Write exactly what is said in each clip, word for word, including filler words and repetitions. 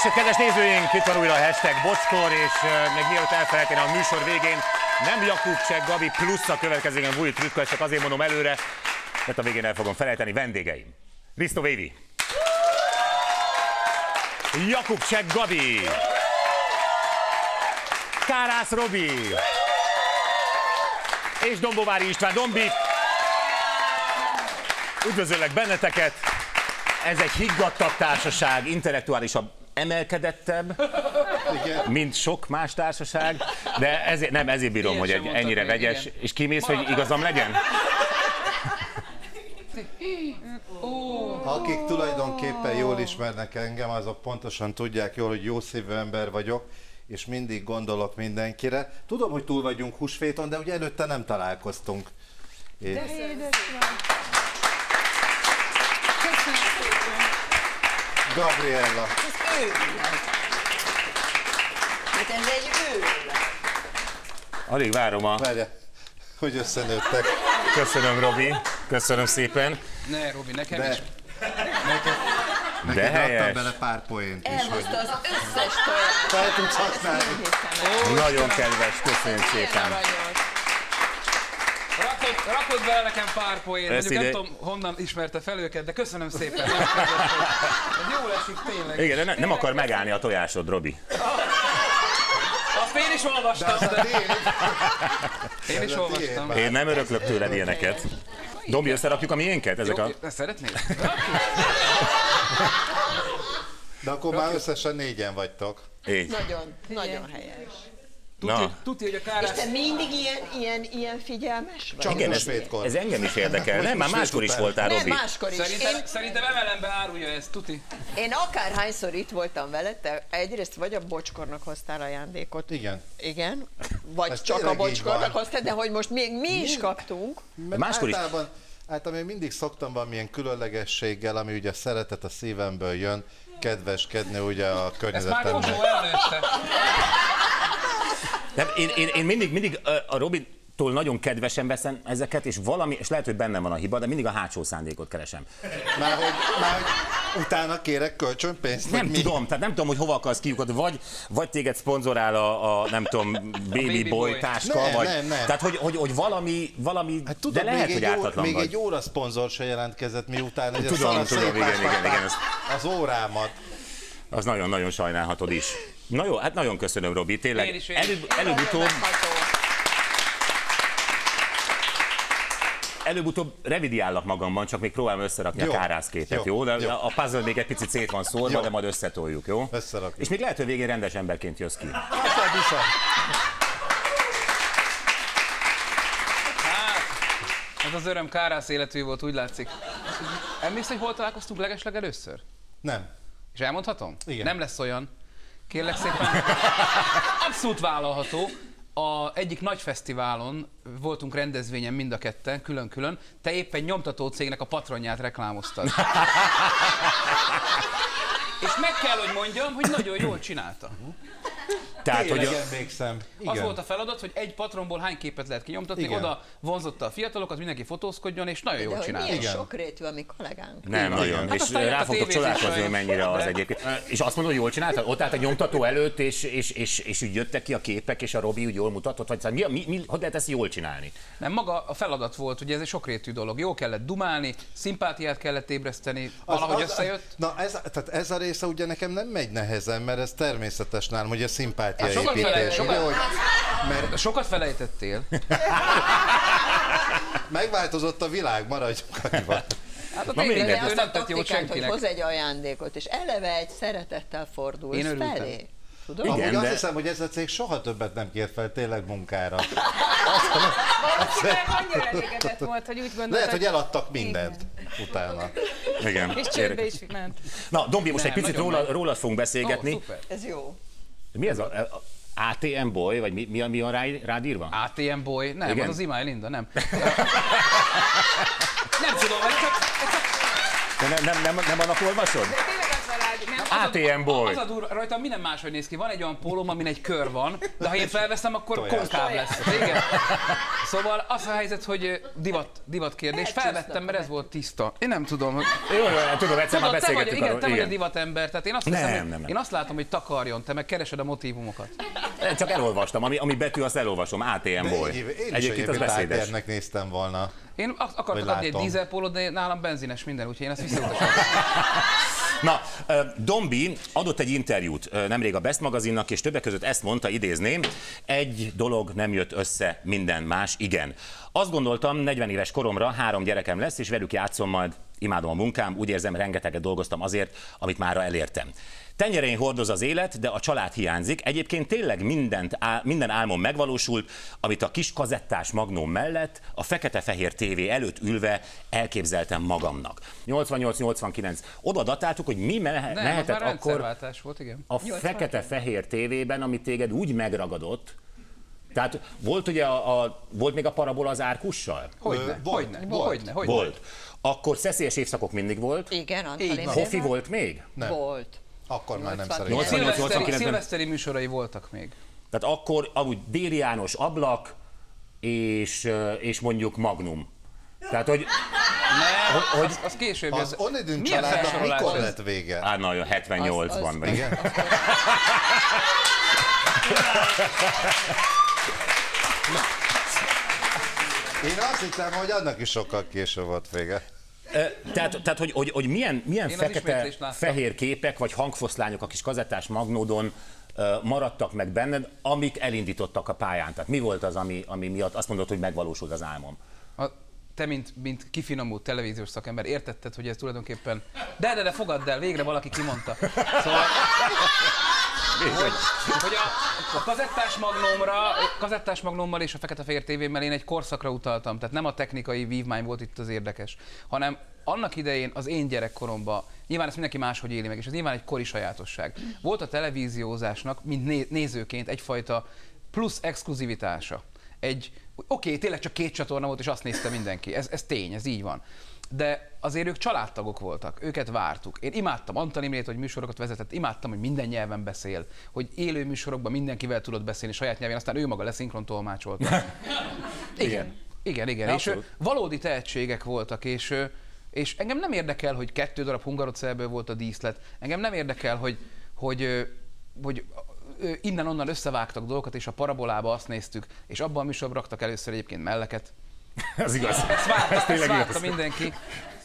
estét, kedves nézőink! Itt van újra a hashtag Bocskor, és uh, még mielőtt elfelejteném a műsor végén, nem Jakubcsek Gabi plusz a következően új trükköt, csak azért mondom előre, mert a végén el fogom felejteni, vendégeim. Risto Vévi, Jakubcsek Gabi, Kárász Robi és Dombovári István. Dombi, üdvözöllek benneteket! Ez egy higgadtabb társaság, intellektuálisabb, emelkedettebb, igen, mint sok más társaság, de ezért, nem, ezért bírom, ilyen hogy egy ennyire vegyes, igen. És kimész, hogy igazam legyen? Akik tulajdonképpen jól ismernek engem, azok pontosan tudják jól, hogy jó szívű ember vagyok, és mindig gondolok mindenkire. Tudom, hogy túl vagyunk húsvéton, de ugye előtte nem találkoztunk. Én... De édes van. Gabriella. Ez őrület. Hát ez egy őrület. Alig várom a... Várja, hogy összenőttek. Köszönöm, Robi. Köszönöm szépen. Ne, Robi, nekem de, is. Neked, de neked helyes. adtam bele pár poént is. Elhozta az összes toját. Fel tudsz használni. Nagyon kedves, köszönjük szépen. Rakod, rakod bele nekem pár poén, mondjuk nem tudom, honnan ismerte fel őket, de köszönöm szépen. Ez jól esik tényleg. Igen, de ne, nem akar megállni a tojásod, Robi. Azt én is olvastam. De... Én is olvastam. Én nem öröklök tőled ilyeneket. Dombi, összerakjuk a miénket? Ezek Jó, a... szeretnéd? De akkor már összesen négyen vagytok. Így. Nagyon, nagyon helyes. Tudja, hogy a Kárász... És te mindig ilyen, ilyen, ilyen figyelmes vagy? Csak igen, ez, ez engem is érdekel. Nem, már máskor is voltál, Robi. Nem, máskor is. Szerintem, én, szerintem emelembe árulja ezt, tuti. Én akárhányszor itt voltam veled, te egyrészt vagy a Bocskornak hoztál ajándékot. Igen. Igen. Vagy ez csak a Bocskornak hoztál, de hogy most még mi is kaptunk. Máskor is. Általában, általában én mindig szoktam valamilyen különlegességgel, ami ugye a szeretet a szívemből jön, kedveskedni ugye a környezetemnek. Ezt már Kosó elnőtte. Nem, én, én, én mindig, mindig a Robitól nagyon kedvesen veszem ezeket, és valami, és lehet, hogy bennem van a hiba, de mindig a hátsó szándékot keresem. Már hogy, már hogy utána kérek kölcsönpénzt? Nem tudom, tehát nem tudom, hogy hova akarsz kiukadni, vagy, vagy téged szponzorál a, a nem tudom, Baby Boy táska, nem, vagy... Nem, nem. Tehát, hogy, hogy, hogy valami, valami hát tudom, de lehet, még hogy egy ártatlan Még vagy. egy óra szponzor se jelentkezett miután, hogy tudom, a tudom, igen, igen, igen, az... az órámat. Az nagyon-nagyon sajnálhatod is. Na jó, hát nagyon köszönöm, Robi, tényleg. Én is, én előbb, előbb-utóbb... Előbb-utóbb revidiállak magamban, csak még próbálom összerakni jó. a Kárász képet, jó? jó? De jó. A puzzle még egy picit szét van szórva, jó. de majd összetoljuk, jó? Összerakjuk. És még lehet, hogy végén rendes emberként jössz ki. Hát, ez az öröm Kárász életű volt, úgy látszik. Emlékszel, hogy hol találkoztunk legesleg először? Nem. És elmondhatom? Igen. Nem lesz olyan. Kérlek szépen. Abszolút vállalható. A egyik nagy fesztiválon voltunk rendezvényen mind a ketten, külön-külön. Te éppen nyomtató cégnek a patronját reklámoztad. És meg kell, hogy mondjam, hogy nagyon jól csinálta. Tehát, Tényleg hogy emlékszem. Az volt a feladat, hogy egy patronból hány képet lehet kinyomtatni, igen. Oda vonzotta a fiatalokat, mindenki fotózkodjon, és nagyon jól csinálta. Milyen sokrétű a mi kollégánk. nem, igen. nagyon. Hát és rá fogtok csodálkozni, hogy mennyire az egyébként. És azt mondod, hogy jól csináltad? Ott állt a nyomtató előtt, és, és, és, és úgy jöttek ki a képek, és a Robi úgy jól mutatott? Vagy mi, mi, mi, hogy lehet ezt jól csinálni? Nem, maga a feladat volt, ugye ez egy sokrétű dolog. Jó kellett dumálni, szimpátiát kellett ébreszteni, valahogy az, összejött. Na ez, tehát ez a része ugye nekem nem megy nehezen, mert ez természetes nálam, hogy a szimpátia Hát sokat építés. felejt, sokat, Ugye, mert sokat felejtettél. megváltozott a világ, maradjunk annyival. Hát a Na, tényleg, mindegy. ő Azt nem a tett jót taktikát, hogy senkinek. hoz egy ajándékot, és eleve egy szeretettel fordulsz Én örültem. felé. Tudod? Igen, Amúgy de- azt hiszem, hogy ez a cég soha többet nem kér fel tényleg munkára. Valószínűleg annyira elégedett volt, hogy úgy gondolta, Lehet, hogy eladtak mindent utána. Igen. és csődbe is ment. Na, Dombi, most Nem, egy picit nagyon róla, megy. rólad fogunk beszélgetni. Ó, szuper. Ez jó. Mi ez a, a á té em Boy, vagy mi, mi, mi van rá, rád írva? á té em Boy, nem, igen? az az Imály Linda, nem. Nem tudom, ez csak... Ez csak... De nem, nem, nem, nem annak olvasod? De tényleg az van rád, nem? Á á té em boy. Az a durva, rajta minden máshogy néz ki. Van egy olyan pólóm, amin egy kör van, de ha én felveszem, akkor konkáv lesz. Igen. Szóval az a helyzet, hogy divat, divat kérdés. Felvettem, mert ez volt tiszta. Én nem tudom. Jó, jó, tudom, egyszer már beszélgettünk igen, arról. te vagy a divatember, tehát én azt, nem, hiszem, nem, nem. én azt látom, hogy takarjon, te meg keresed a motívumokat. Csak elolvastam, ami, ami betű, azt elolvasom, á té em boy. Én is Egyébként az beszédes. egyébként néztem volna. Én akartam adni egy dízelpólót, de nálam benzines minden, úgyhogy én ezt visszautasítom. Na, Dombi adott egy interjút nemrég a Best magazinnak, és többek között ezt mondta, idézném, egy dolog nem jött össze, minden más, igen. Azt gondoltam, negyven éves koromra három gyerekem lesz, és velük játszom majd, imádom a munkám, úgy érzem, rengeteget dolgoztam azért, amit mára elértem. Tenyerein hordoz az élet, de a család hiányzik. Egyébként tényleg mindent, minden álmom megvalósult, amit a kis kazettás magnóm mellett, a fekete-fehér tévé előtt ülve elképzeltem magamnak. nyolcvannyolc nyolcvankilenc. Oda datáltuk, hogy mi mehe- Nem, mehetett akkor volt, igen. a fekete-fehér tévében, amit téged úgy megragadott. Tehát volt ugye a, a volt még a parabola az árkussal? Hogyne, hogyne, hogyne, hogyne. Volt. Akkor Szeszélyes évszakok mindig volt. Igen, Antalin. Hofi volt még? Nem. Volt. Akkor már nem szerintem. nyolcvannyolc nyolcvankilenc. Szilveszteri műsorai voltak még. Tehát akkor amúgy Déri János ablak, és, és mondjuk Magnum. Tehát, hogy... Nem, hogy az, az később. Az Onidin milyen családnak felsorolás mikor ez? lett vége? Á, nagyon hetvennyolcban. Az- az- Igen? Én azt hittem, hogy annak is sokkal később volt vége. Tehát, tehát hogy, hogy, hogy milyen, milyen Én az ismétlést láttam. fekete-fehér képek, vagy hangfoszlányok a kis kazettás magnódon uh, maradtak meg benned, amik elindítottak a pályán. Tehát mi volt az, ami, ami miatt azt mondod, hogy megvalósult az álmom? A, te, mint, mint kifinomult televíziós szakember, értetted, hogy ez tulajdonképpen... De, de, de fogadd el, végre valaki kimondta. Szóval... hogy, hogy a, a kazettás magnómra, kazettás magnómmal és a fekete-fehér tévémmel én egy korszakra utaltam, tehát nem a technikai vívmány volt itt az érdekes, hanem annak idején az én gyerekkoromban, nyilván ezt mindenki máshogy éli meg, és ez nyilván egy kori sajátosság. Volt a televíziózásnak, mint né- nézőként egyfajta plusz exkluzivitása. Egy, oké, okay, tényleg csak két csatorna volt, és azt nézte mindenki. Ez, ez tény, ez így van. De azért ők családtagok voltak, őket vártuk. Én imádtam Antal Imrét, hogy műsorokat vezetett, imádtam, hogy minden nyelven beszél, hogy élő műsorokban mindenkivel tudott beszélni saját nyelvén, aztán ő maga leszinkron tolmácsolta. Igen, igen, igen. És ő, valódi tehetségek voltak, és, és engem nem érdekel, hogy kettő darab hungarocelből volt a díszlet, engem nem érdekel, hogy, hogy, hogy innen-onnan összevágtak dolgokat, és a parabolába azt néztük, és abban a műsorban raktak először egyébként melleket. Ez igaz. Ezt várta, Ez tényleg ezt várta igaz. mindenki.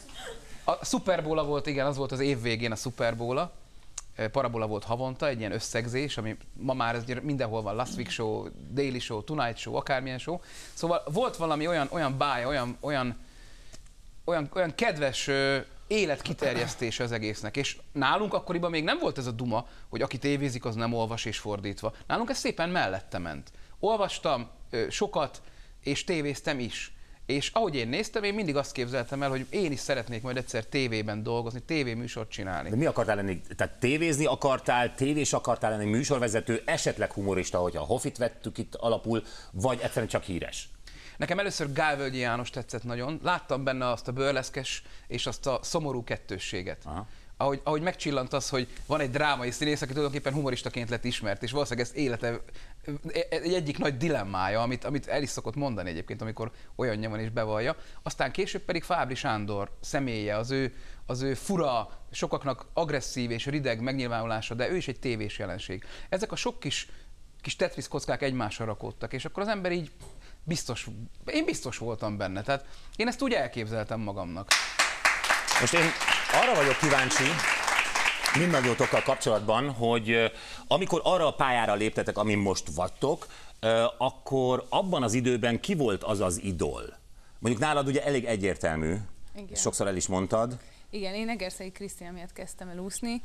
A Super Bowl volt, igen, az volt az év végén a Super Bowl. Parabola volt havonta, egy ilyen összegzés, ami ma már ez mindenhol van, Last Week Show, Daily Show, Tonight Show, akármilyen show. Szóval volt valami olyan, olyan bája, olyan, olyan, olyan, olyan kedves életkiterjesztése az egésznek, és nálunk akkoriban még nem volt ez a duma, hogy aki tévézik, az nem olvas, és fordítva. Nálunk ez szépen mellette ment. Olvastam sokat, és tévéztem is. És ahogy én néztem, én mindig azt képzeltem el, hogy én is szeretnék majd egyszer tévében dolgozni, tévéműsort csinálni. De mi akartál lenni? Tehát tévézni akartál, tévés akartál lenni, műsorvezető, esetleg humorista, hogyha a Hofit vettük itt alapul, vagy egyszerűen csak híres? Nekem először Gálvölgyi János tetszett nagyon. Láttam benne azt a burleszkes és azt a szomorú kettősséget. Aha. Ahogy, ahogy megcsillant az, hogy van egy drámai színész, aki tulajdonképpen humoristaként lett ismert, és valószínűleg ez élete egy egyik nagy dilemmája, amit, amit el is szokott mondani egyébként, amikor olyanja van és bevallja. Aztán később pedig Fábri Sándor személye, az ő, az ő fura, sokaknak agresszív és rideg megnyilvánulása, de ő is egy tévés jelenség. Ezek a sok kis, kis Tetris kockák egymásra rakódtak, és akkor az ember így biztos, én biztos voltam benne, tehát én ezt úgy elképzeltem magamnak. Most én arra vagyok kíváncsi, mindannyiótokkal kapcsolatban, hogy amikor arra a pályára léptetek, amin most vagytok, akkor abban az időben ki volt az az idol? Mondjuk nálad ugye elég egyértelmű, Igen. sokszor el is mondtad. Igen, én Egerszegi Krisztina miatt kezdtem el úszni,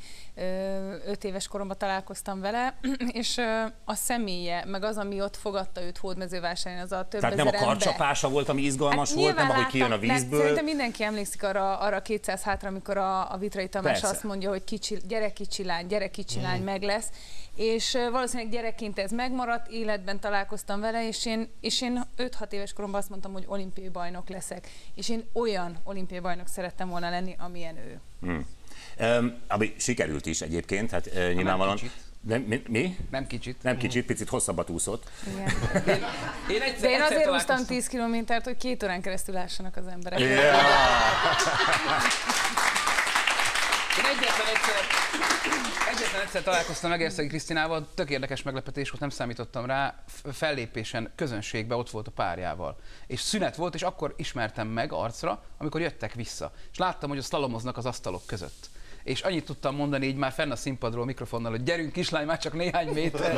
öt éves koromban találkoztam vele, és a személye, meg az, ami ott fogadta őt Hódmezővásárhelyen, az a több Tehát nem a karcsapása volt, ami izgalmas hát volt, nem ahogy kijön a vízből. Szerintem mindenki emlékszik arra, arra kétszáz hátra, amikor a, a Vitrai Tamás Persze. azt mondja, hogy kicsi, gyere kicsi lány, gyere kicsi lány, meg lesz. és valószínűleg gyerekként ez megmaradt, életben találkoztam vele, és én, és én öt-hat éves koromban azt mondtam, hogy olimpiai bajnok leszek, és én olyan olimpiai bajnok szerettem volna lenni, amilyen ő. Hmm. Um, ami sikerült is egyébként, hát uh, nyilvánvalóan. Nem, mi, mi? Nem kicsit. Nem kicsit, picit hosszabbat úszott. Igen. Én, én egyszer, De én azért úsztam tíz tíz kilométert, hogy két órán keresztül lássanak az emberek. Yeah. Én egyetlen egyszer, egyetlen egyszer találkoztam Egerszegi Krisztinával, tök érdekes meglepetés volt, nem számítottam rá, fellépésen, közönségben ott volt a párjával. És szünet volt, és akkor ismertem meg arcra, amikor jöttek vissza. És láttam, hogy a szlalomoznak az asztalok között. És annyit tudtam mondani így már fenn a színpadról mikrofonnal, hogy gyerünk kislány, már csak néhány méter.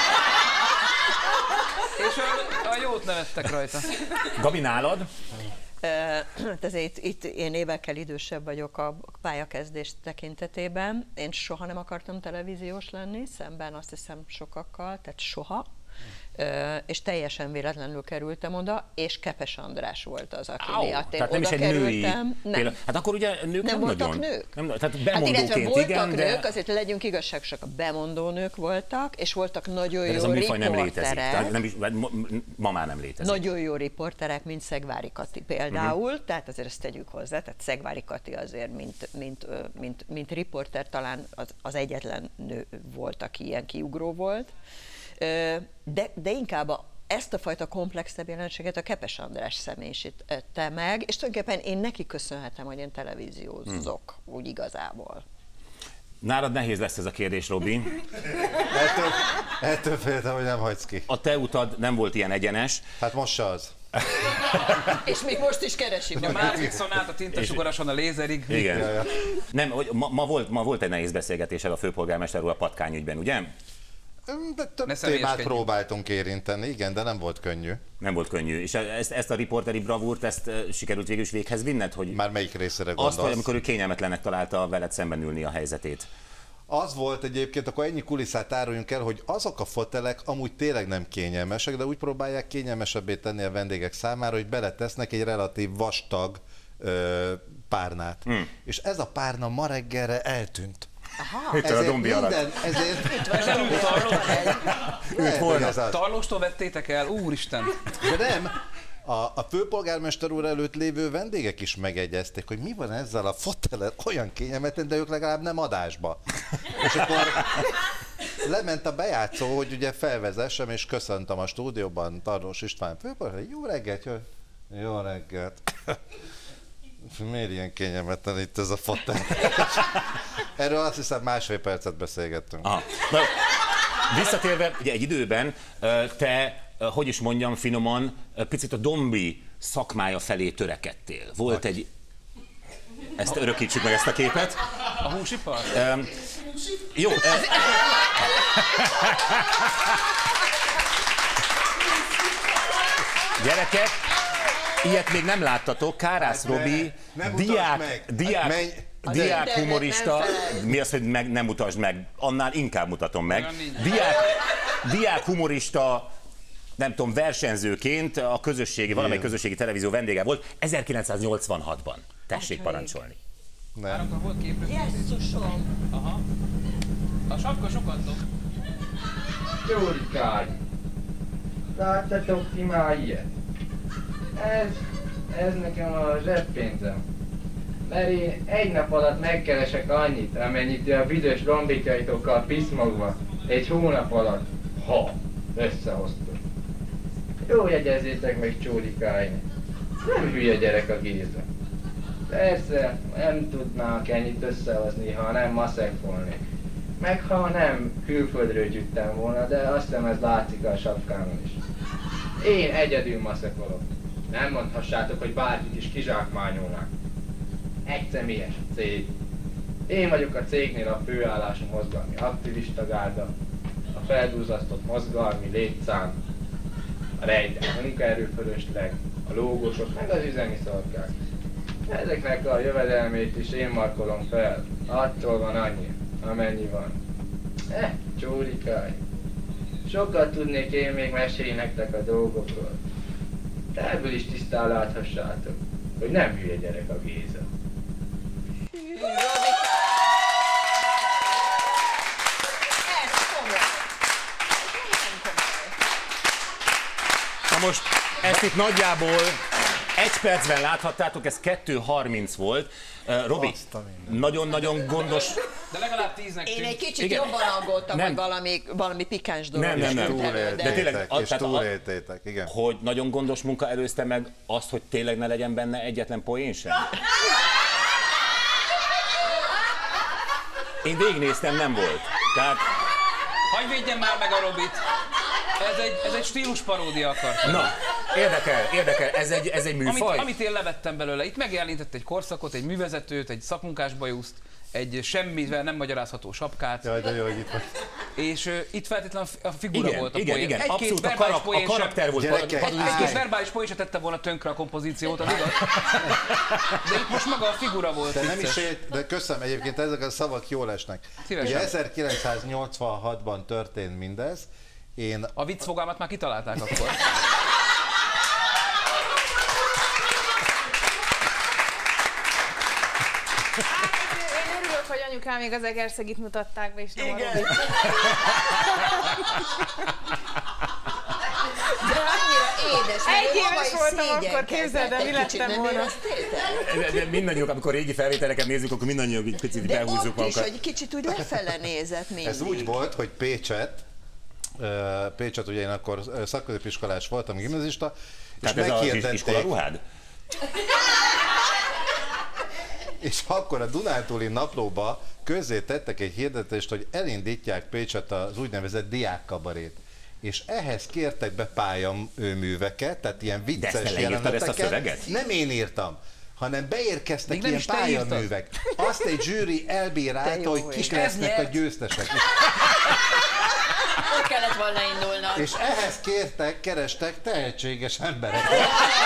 És a, a jót nevettek rajta. Gabi, nálad? Ezért itt én évekkel idősebb vagyok a pályakezdés tekintetében. Én soha nem akartam televíziós lenni, szemben azt hiszem sokakkal, tehát soha. Uh, és teljesen véletlenül kerültem oda, és Kepes András volt az, aki Au, miatt én tehát nem oda is egy kerültem. Női, nem. Hát akkor ugye nők nem, nem voltak nagyon. nők. Nem, tehát hát illetve voltak igen, nők, de... azért legyünk igazságosak, a bemondó nők voltak, és voltak nagyon jó ez a műfaj nem létezik. riporterek. Nem is, ma, ma már nem létezik. Nagyon jó riporterek, mint Szegvári Kati például, uh-huh. tehát azért ezt tegyük hozzá, tehát Szegvári Kati azért, mint, mint, mint, mint riporter talán az, az egyetlen nő volt, aki ilyen kiugró volt, de, de inkább a ezt a fajta komplexebb jelenséget a Kepes András személyisítette meg, és tulajdonképpen én neki köszönhetem, hogy én televíziózok, hmm. úgy igazából. Nálad nehéz lesz ez a kérdés, Robi. ettől, ettől féltem, hogy nem hagysz ki. A te utad nem volt ilyen egyenes. Hát most se az. És még most is keresik. A Matrixon át, a tintasugaраson, a lézerig. Igen. Ja, ja. Nem, ma, ma, volt, ma volt egy nehéz beszélgetésed a főpolgármester úr a patkányügyben, ugye? De több témát próbáltunk érinteni, igen, de nem volt könnyű. Nem volt könnyű. És ezt, ezt a riporteri bravúrt, ezt sikerült végül is véghez vinned? Hogy már melyik részére gondolsz? Azt, hogy amikor ő kényelmetlennek találta veled szemben ülni a helyzetét. Az volt egyébként, akkor ennyi kulisszát áruljunk el, hogy azok a fotelek amúgy tényleg nem kényelmesek, de úgy próbálják kényelmesebbé tenni a vendégek számára, hogy beletesznek egy relatív vastag ö, párnát. Hmm. És ez a párna ma reggelre eltűnt. Aha. Itt a dombi alatt. Ezért... Őt volna. Tarlóstól vettétek el? Úristen! De nem. A, a főpolgármester úr előtt lévő vendégek is megegyezték, hogy mi van ezzel a fotelel, olyan kényelmetlen, de ők legalább nem adásba. És akkor lement a bejátszó, hogy ugye felvezessem, és köszöntöm a stúdióban Tarlós István főpolgármester. Jó reggelt! Jó, jó reggelt! Miért ilyen kényelmetlen itt ez a fotel? Erről azt hiszem másfél percet beszélgettünk. Aha. Na, visszatérve, ugye egy időben te, hogy is mondjam finoman, picit a dombi szakmája felé törekedtél. Volt Hogy? egy... Ezt örökítsük meg, ezt a képet. A húsipar? Um, jó. Uh... Gyerekek, ilyet még nem láttatok. Kárász Robi, diák, diák, Menj. diák humorista, mi az, hogy meg, nem mutasd meg, annál inkább mutatom meg. Diák, diák humorista, nem tudom, versenyzőként a közösségi, valamely közösségi televízió vendége volt ezerkilencszáznyolcvanhatban. Tessék parancsolni. Már akkor volt képzés. Jesszusom! Aha. A sapka sokat dob. Gyurikány! Láttatok ti már ilyet? Ez, ez nekem a zseppénzem. Mert én egy nap alatt megkeresek annyit, amennyit a büdös lombikjaitokkal piszmogva. Egy hónap alatt, ha összehoztuk. Jó, jegyezzétek meg, Csórikány. Nem hülye gyerek a Géza. Persze, nem tudnák ennyit összehozni, ha nem maszekfolnék. Meg ha nem külföldről gyűjtem volna, de azt hiszem ez látszik a sapkámon is. Én egyedül maszekolok. Nem mondhassátok, hogy bárkit is kizsákmányolnak. Egy személyes cég. Én vagyok a cégnél a főállású mozgalmi aktivista gárda, a feldúzasztott mozgalmi létszám, a rejtett munkaerőfölösleg, a lógosok, meg az üzemi szorkák. Ezeknek a jövedelmét is én markolom fel. Attól van annyi, amennyi van. Eh, Csórikány. Sokat tudnék én még mesélni nektek a dolgokról. De ebből is tisztán láthassátok, hogy nem hülye gyerek a Géza. Ez komoly. most ezt itt nagyjából egy percben láthattátok, ez kettő harminc volt. Uh, Robi, nagyon-nagyon gondos... De legalább tíznek tűnt. Én egy kicsit Igen. jobban aggódtam, hogy valami, valami pikáns dolog. Nem, nem, nem. Túléltétek, De tényleg, és tehát a- túléltétek, igen. hogy nagyon gondos munka előzte meg azt, hogy tényleg ne legyen benne egyetlen poén sem? Én végignéztem, nem volt. Tehát... Hagyj védjen már meg a Robit! Ez egy, ez egy stílusparódia akart. Na, érdekel, érdekel, ez egy, ez egy műfaj? Amit, amit én levettem belőle, itt megjelenített egy korszakot, egy művezetőt, egy szakmunkás bajuszt, egy semmivel nem magyarázható sapkát. Jaj, de jó, hogy itt vagy. És uh, itt feltétlenül a figura Igen, volt a igen, poén. igen, Egy-két abszolút a, verbális karak, a poén sem- karakter volt. Gyerekek, a- Egy, egy-két verbális poén se tette volna tönkre a kompozíciót, az igaz? De itt most maga a figura volt. De nem vicces. is ért, de köszönöm, egyébként ezek a szavak jól esnek. Szívesen. Ugye ezerkilencszáznyolcvanhatban történt mindez. Én A vicc fogalmat már kitalálták akkor. Én örülök, hogy anyukám még az Egerszegit mutatták be, és nem a Robit. De annyira édes, mert Egy ő maga éves is voltam akkor, szégyenkezett képzeld el, mi egy kicsit, lettem nem volna. éreztétek? De, de mindannyiuk, amikor régi felvételeket nézzük, akkor mindannyiuk egy picit De behúzzuk ott is, magunkat. hogy kicsit úgy lefele nézett mindig. Ez úgy volt, hogy Pécset, ö, Pécset ugye én akkor szakközépiskolás voltam, gimnazista, és Tehát ez az meghirdették, iskola ruhád? és akkor a Dunántúli naplóba közzé tettek egy hirdetést, hogy elindítják Pécset az úgynevezett diákkabarét. És ehhez kértek be pályaműveket, tehát ilyen De ezt vicces te leírtad, ezt a jeleneteket. szöveget? Nem én írtam, hanem beérkeztek Még nem ilyen is te írtad. pályaművek. Azt egy zsűri elbírálta, jó hogy vagy. kik És lesznek a nyert. győztesek. Ott kellett volna indulnak. És ehhez kértek, kerestek tehetséges embereket.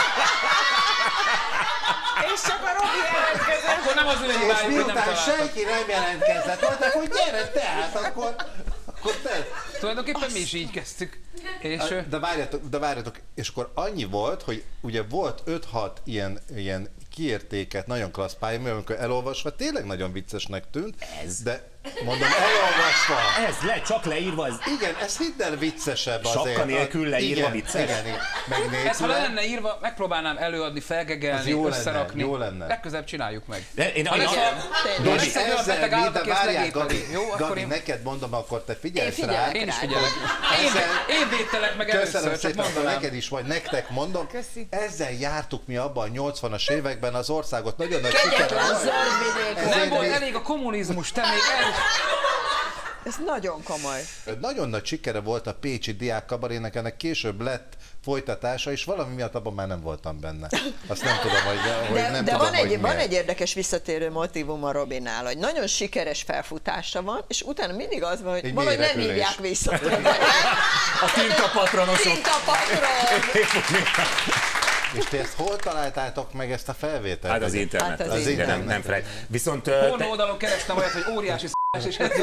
És csak a Robi jelentkezett. Akkor nem az ő És hibájuk, hogy nem miután találtak. senki nem jelentkezett, mondták, hogy gyere te, hát akkor, akkor te. Tulajdonképpen mi is így kezdtük. És ö, De várjatok, de várjatok, és akkor annyi volt, hogy ugye volt öt-hat ilyen, ilyen kiértéket, nagyon klassz pályamű, amikor elolvasva tényleg nagyon viccesnek tűnt, Ez? de mondom, elolvasva. Ez le, csak leírva, ez... Igen, ez hidd el viccesebb Sapka azért. nélkül leírva igen, vicces? Igen, igen. Meg ez ha le nélküle. lenne írva, megpróbálnám előadni, Az felgegelni, jó lenne, összerakni. jó lenne. Legközelebb csináljuk meg. De én, Ha én, lesz én, a- Tényleg. ha lesz egy olyan Ezzel beteg mind, állat, de aki ezt várjál, legépeli. Gabi, Jó, akkor Gabi, én, neked mondom, akkor te Én figyelsz rá. figyelek én is rá. figyelek. Én, Ezzel- én védtelek meg Köszönöm először, csak szépen, akkor mondanám. neked is vagy, nektek mondom. Köszi. Ezzel jártuk mi abban a nyolcvanas években az országot. Nagyon nagy siker Kegyetlen volt. zöldvidék. Ez Nem egy volt ré- elég a kommunizmus, te még el... Ez nagyon komoly. Nagyon nagy sikere volt a pécsi diákkabarének, ennek később lett folytatása, és valami miatt abban már nem voltam benne. Azt nem tudom, hogy, hogy De, nem de tudom, van, egy, hogy van miért. egy érdekes visszatérő motívum a Robinál, hogy nagyon sikeres felfutása van, és utána mindig az van, hogy Egy valahogy nem mélyrekülés. hívják vissza. a tintapatronosok. Tintapatron! És ti ezt hol találtátok meg ezt a felvételt? Hát az internet, Hát az az internet. internet. Nem, nem felejt. Viszont ö, Pornó te, oldalon kerestem olyat, hogy óriási s***ás, és ez...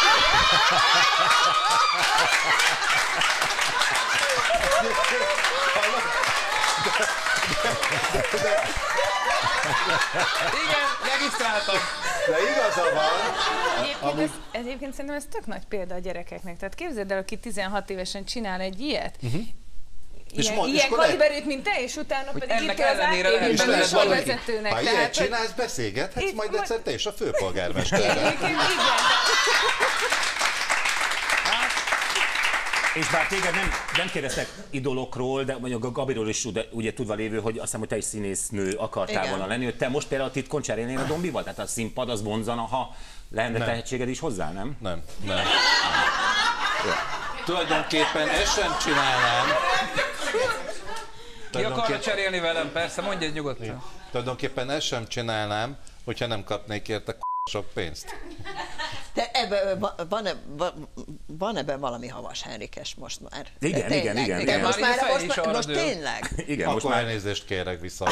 Igen, regisztráltam. De igaza van. Egyébként, ez, egyébként szerintem ez tök nagy példa a gyerekeknek. Tehát képzeld el, aki tizenhat évesen csinál egy ilyet, uh-huh. És ilyen, mond- és ilyen akkor le- kaliberűt, mint te, és utána pedig ennek itt az ellenére lehet átérésben belőle a valaki. sorvezetőnek. Ha ilyet Tehát, hogy- csinálsz, beszélgethetsz Itt majd majd- egyszer te is a főpolgármesterrel. Egyébként igen. és bár téged nem, nem kérdeztek idolokról, de mondjuk a Gabiról is de ugye tudva lévő, hogy azt hiszem, hogy te is színésznő akartál Igen. volna lenni, hogy te most például titkon cserélnél a Dombival? Tehát a színpad az vonzana, ha lenne Nem. tehetséged is hozzá, nem? Nem, nem. Tulajdonképpen ezt sem csinálnám. Ki akarna cserélni velem? Persze, mondj egy nyugodtan. Tulajdonképpen ezt sem csinálnám, hogyha nem kapnék érte sok pénzt. De ebben van, van, van ebben valami Havas Henrikes most már. Igen, Tényleg, igen, igen, igen. Most Már már, így a fej most, is már, arra most dől. tényleg. Igen, Akkor most már. elnézést kérek viszont.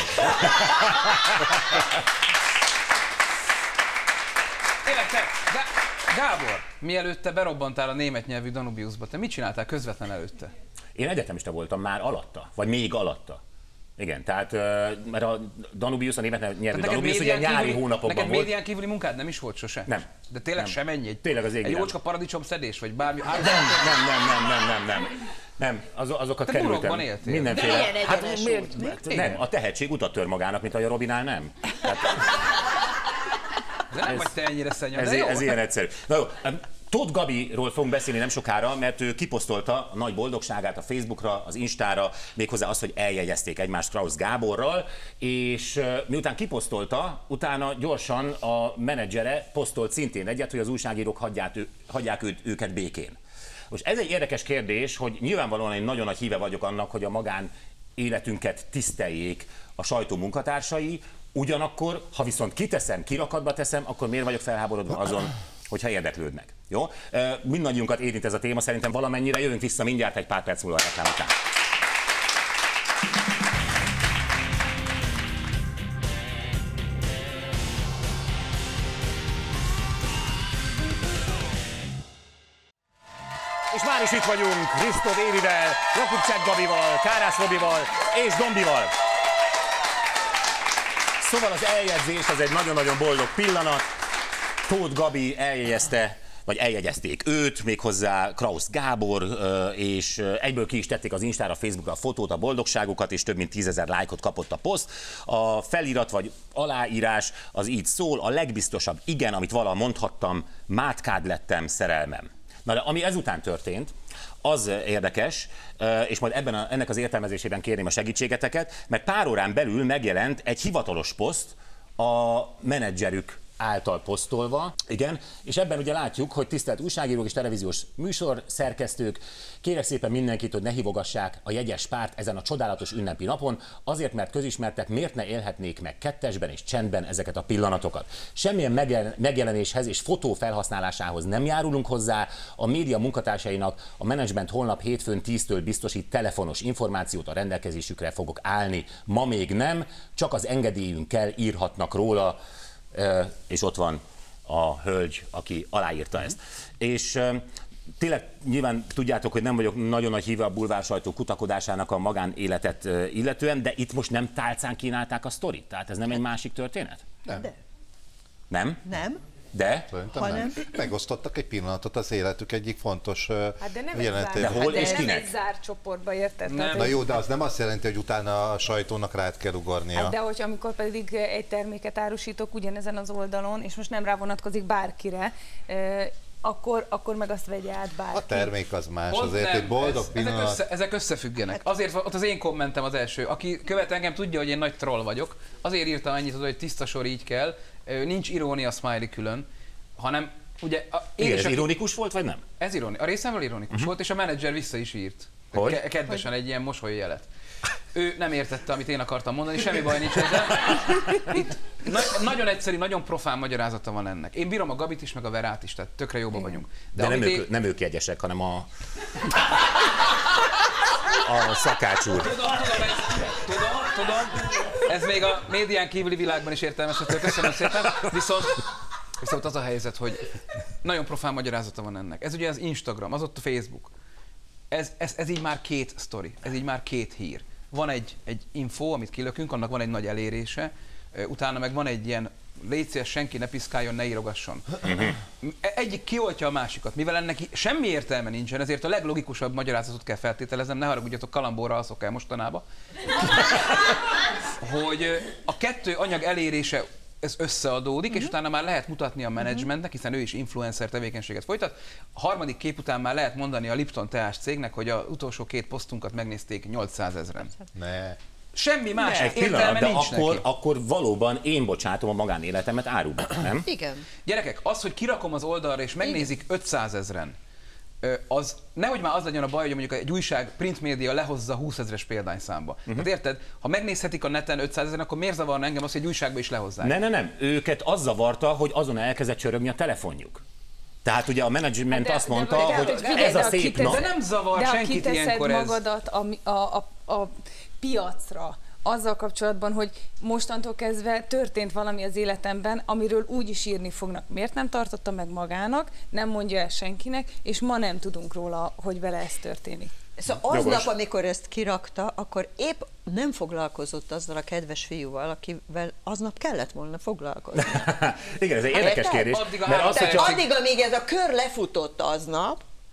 Tényleg, te, Gá- Gábor, mielőtt te berobbantál a német nyelvű Danubiusba, te mit csináltál közvetlen előtte? Én egyetemista voltam már alatta, vagy még alatta. Igen, tehát, ö, mert a Danubius, a német nyelvű Danubius, ugye médián nyári kívüli- hónapokban neked volt. médián kívüli munkád nem is volt sose? Nem. De tényleg Nem. semennyi? Egy, Tényleg az ég Egy világ. jócska paradicsom szedés, vagy bármi? Nem, nem, nem, nem, nem, nem, nem. Nem, az, azokat Te kerültem. éltél. Mindenféle. Hát miért, nem, a tehetség utat tör magának, mint a Robinál nem. Tehát, de nem ez, vagy te ennyire szenya, ez, de jó. Ez ilyen egyszerű. Na jó, Tóth Gabiról fogunk beszélni nem sokára, mert ő kiposztolta a nagy boldogságát a Facebookra, az Instára, méghozzá azt, hogy eljegyezték egymást Krausz Gáborral, és miután kiposztolta, utána gyorsan a menedzsere posztolt szintén egyet, hogy az újságírók hagyják, ő, hagyják őt, őket békén. Most ez egy érdekes kérdés, hogy nyilvánvalóan én nagyon nagy híve vagyok annak, hogy a magán életünket tiszteljék a sajtó munkatársai, ugyanakkor, ha viszont kiteszem, kirakatba teszem, akkor miért vagyok felháborodva azon, hogyha érdeklődnek. Jó? Mindannyiunkat érint ez a téma, szerintem valamennyire. Jövünk vissza mindjárt egy pár perc múlva a reklám után. És már is itt vagyunk Risto Évivel, Jakubcsák Gabival, Kárász Robival és Dombival. Szóval az eljegyzés az egy nagyon-nagyon boldog pillanat. Tóth Gabi eljegyezte, vagy eljegyezték őt, méghozzá Krausz Gábor, és egyből ki is tették az Instára, a Facebookra a fotót, a boldogságukat, és több mint tízezer lájkot kapott a poszt. A felirat vagy aláírás az így szól: a legbiztosabb igen, amit valaha mondhattam, mátkád lettem, szerelmem. Na de ami ezután történt, az érdekes, és majd ebben a, ennek az értelmezésében kérném a segítségeteket, mert pár órán belül megjelent egy hivatalos poszt a menedzserük által posztolva, igen, és ebben ugye látjuk, hogy tisztelt újságírók és televíziós műsor szerkesztők, kérek szépen mindenkit, hogy ne hívogassák a jegyes párt ezen a csodálatos ünnepi napon, azért, mert közismertek, miért ne élhetnék meg kettesben és csendben ezeket a pillanatokat. Semmilyen megjelenéshez és fotó felhasználásához nem járulunk hozzá, a média munkatársainak a menedzsment holnap hétfőn tíztől biztosít telefonos információt, a rendelkezésükre fogok állni. Ma még nem, csak az engedélyünkkel írhatnak róla, és ott van a hölgy, aki aláírta ezt. És tényleg nyilván tudjátok, hogy nem vagyok nagyon nagy híve a bulvár sajtó kutakodásának a magánéletet illetően, de itt most nem tálcán kínálták a sztorit? Tehát ez nem egy másik történet? Nem. De. Nem? Nem. De? Hanem nem. Megosztottak egy pillanatot az életük egyik fontos hát de nem jelentében. De hol hát és de kinek? nem egy zárt csoportba, érted? Na jó, de az nem azt jelenti, hogy utána a sajtónak rád kell ugornia. Hát de hogy amikor pedig egy terméket árusítok ugyanezen az oldalon, és most nem rá vonatkozik bárkire, akkor, akkor meg azt vegye át bárki. A termék az más, Pont azért nem, egy boldog ez, pillanat. Ezek, össze, ezek összefüggenek. Azért ott az én kommentem az első. Aki követ engem, tudja, hogy én nagy troll vagyok. Azért írtam annyit, hogy tiszta sor, így kell. Nincs irónia smiley külön, hanem ugye... A, én Igen, ez a... ironikus volt, vagy nem? Ez ironi. A részemről ironikus uh-huh. volt, és a menedzser vissza is írt. Hogy? Ke- kedvesen hogy? Egy ilyen mosolyjelet. Ő nem értette, amit én akartam mondani, semmi baj nincs ezzel. Itt na- nagyon egyszerű, nagyon profán magyarázata van ennek. Én bírom a Gabit is, meg a Verát is, tehát tökre jóban vagyunk. De, De nem, ők, én... nem ők jegyesek, hanem a... a szakács úr. Tudom, tudom, ez, tudom, tudom. Ez még a médián kívüli világban is értelmezhető, köszönöm szépen. Viszont, viszont az a helyzet, hogy nagyon profán magyarázata van ennek. Ez ugye az Instagram, az ott a Facebook. Ez, ez, ez így már két sztori, ez így már két hír. Van egy, egy info, amit kilökünk, annak van egy nagy elérése, utána meg van egy ilyen légy szíves, senki ne piszkáljon, ne írogasson. Uh-huh. Egyik kioltja a másikat, mivel ennek semmi értelme nincsen, ezért a leglogikusabb magyarázatot kell feltételeznem, ne haragudjatok, kalambóra alszok el mostanában, hogy a kettő anyag elérése ez összeadódik, uh-huh. és utána már lehet mutatni a menedzsmentnek, hiszen ő is influencer tevékenységet folytat. A harmadik kép után már lehet mondani a Lipton teás cégnek, hogy az utolsó két posztunkat megnézték nyolcszázezren. Ne. Semmi más ne, értelme de nincs akkor, neki. akkor valóban én bocsátom a magánéletemet áruba, nem? Igen. Gyerekek, az, hogy kirakom az oldalra és megnézik ötszázezren, az nehogy már az legyen a baj, hogy mondjuk egy újság, print média lehozza húszezres példányszámba. Uh-huh. Hát érted? Ha megnézhetik a neten ötszázezren, akkor miért zavarna engem az, hogy egy újságba is lehozzák? Ne, ne, nem. Őket az zavarta, hogy azon elkezdett csörögni a telefonjuk. Tehát ugye a menedzsment azt mondta, de, hogy de, ez figyelj, a szép nap. De nem zavar de senkit ilyenkor ez. magadat a, a, a, a piacra, azzal kapcsolatban, hogy mostantól kezdve történt valami az életemben, amiről úgy is írni fognak. Miért nem tartotta meg magának, nem mondja el senkinek, és ma nem tudunk róla, hogy vele ez történik. Szóval aznap, amikor ezt kirakta, akkor épp nem foglalkozott azzal a kedves fiúval, akivel aznap kellett volna foglalkozni. Igen, ez egy érdekes kérdés. Addig, mert az, hogyha... addig, amíg ez a kör lefutott aznap,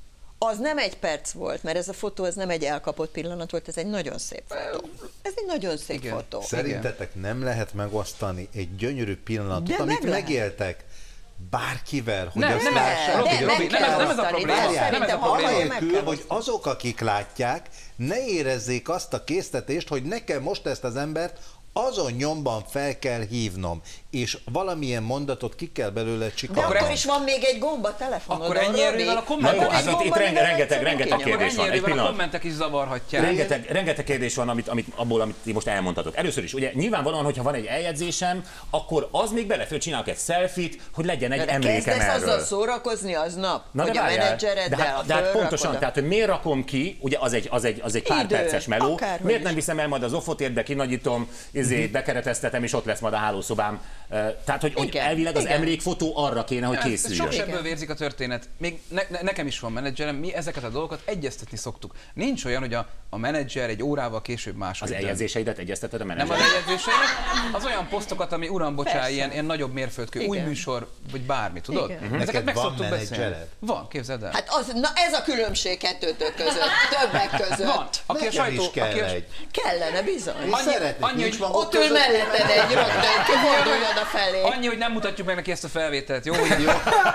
az nem egy perc volt, mert ez a fotó ez nem egy elkapott pillanat volt, ez egy nagyon szép fotó. Ez egy nagyon szép Igen. fotó. Szerintetek nem lehet megosztani egy gyönyörű pillanatot, De amit meg lehet. megéltek bárkivel, hogy Nem, azt nem, lássák, Robi, hogy nem, Robi, meg nem, kell ez- nem ez a osztani, probléma. de Nem ez a szerintem probléma. ahol meg kell Anélkül, hogy osztani. azok, akik látják, ne érezzék azt a késztetést, hogy nekem most ezt az embert azon nyomban fel kell hívnom, és valamilyen mondatot ki kell belőle De csikarnom. akkor ez- is van még egy gomb a telefonodon, Akkor ennyi erővel a Robi. kommentek- Na jó, Van hát egy ott itt gomb, renge- amivel rengeteg, egyszerűen rengeteg kinyomod. kérdés van. Egy Ennyi a pillanat. kommentek is zavarhatják. Rengeteg, rengeteg kérdés van, amit, amit abból, amit ti most elmondhatok. Először is, ugye nyilvánvalóan, hogyha van egy eljegyzésem, akkor az még belefér, csinálok egy selfie-t, hogy legyen egy De emlékem kezdesz erről. azzal szórakozni aznap, Na hogy de a várjál, menedzsereddel de hát, de hát pontosan, tehát hogy miért rakom ki, ugye az egy, az egy, az egy pár Idő, perces meló, akárhogy miért is. nem viszem el majd az offotért, be kinagyítom, izé, bekereteztetem, és ott lesz majd a hálószobám. Eh, Tehát, hogy, hogy Igen, elvileg az igen. emlékfotó arra kéne, hogy Ez- ez készüljön. Sok sebből vérzik a történet. Még ne, ne, nekem is van menedzserem, mi ezeket a dolgokat egyeztetni szoktuk. Nincs olyan, hogy a, a menedzser egy órával később máshogy Az dönt. eljegyzéseidet egyezteted a Nem menedzser? az eljegyzéseinek, az olyan posztokat, ami uram, bocsá, Persze. ilyen, ilyen nagyobb mérföldkő, új Igen. műsor, vagy bármi, tudod? Igen. Ezeket Neked meg van szoktuk beszélni. menedzsered? Van, képzeld el. Hát az, na ez a különbség kettőtök között, többek között. Van. Aki a Nekem sajtó, is kell aki a, egy. Kellene bizony. Én Annyi- szeretnék, annyi, nincs hogy maguk Ott ül között melletted egy rögtön, kifordulj oda felé. annyi, hogy nem mutatjuk meg neki ezt a felvételt, jó? Ugye, jó?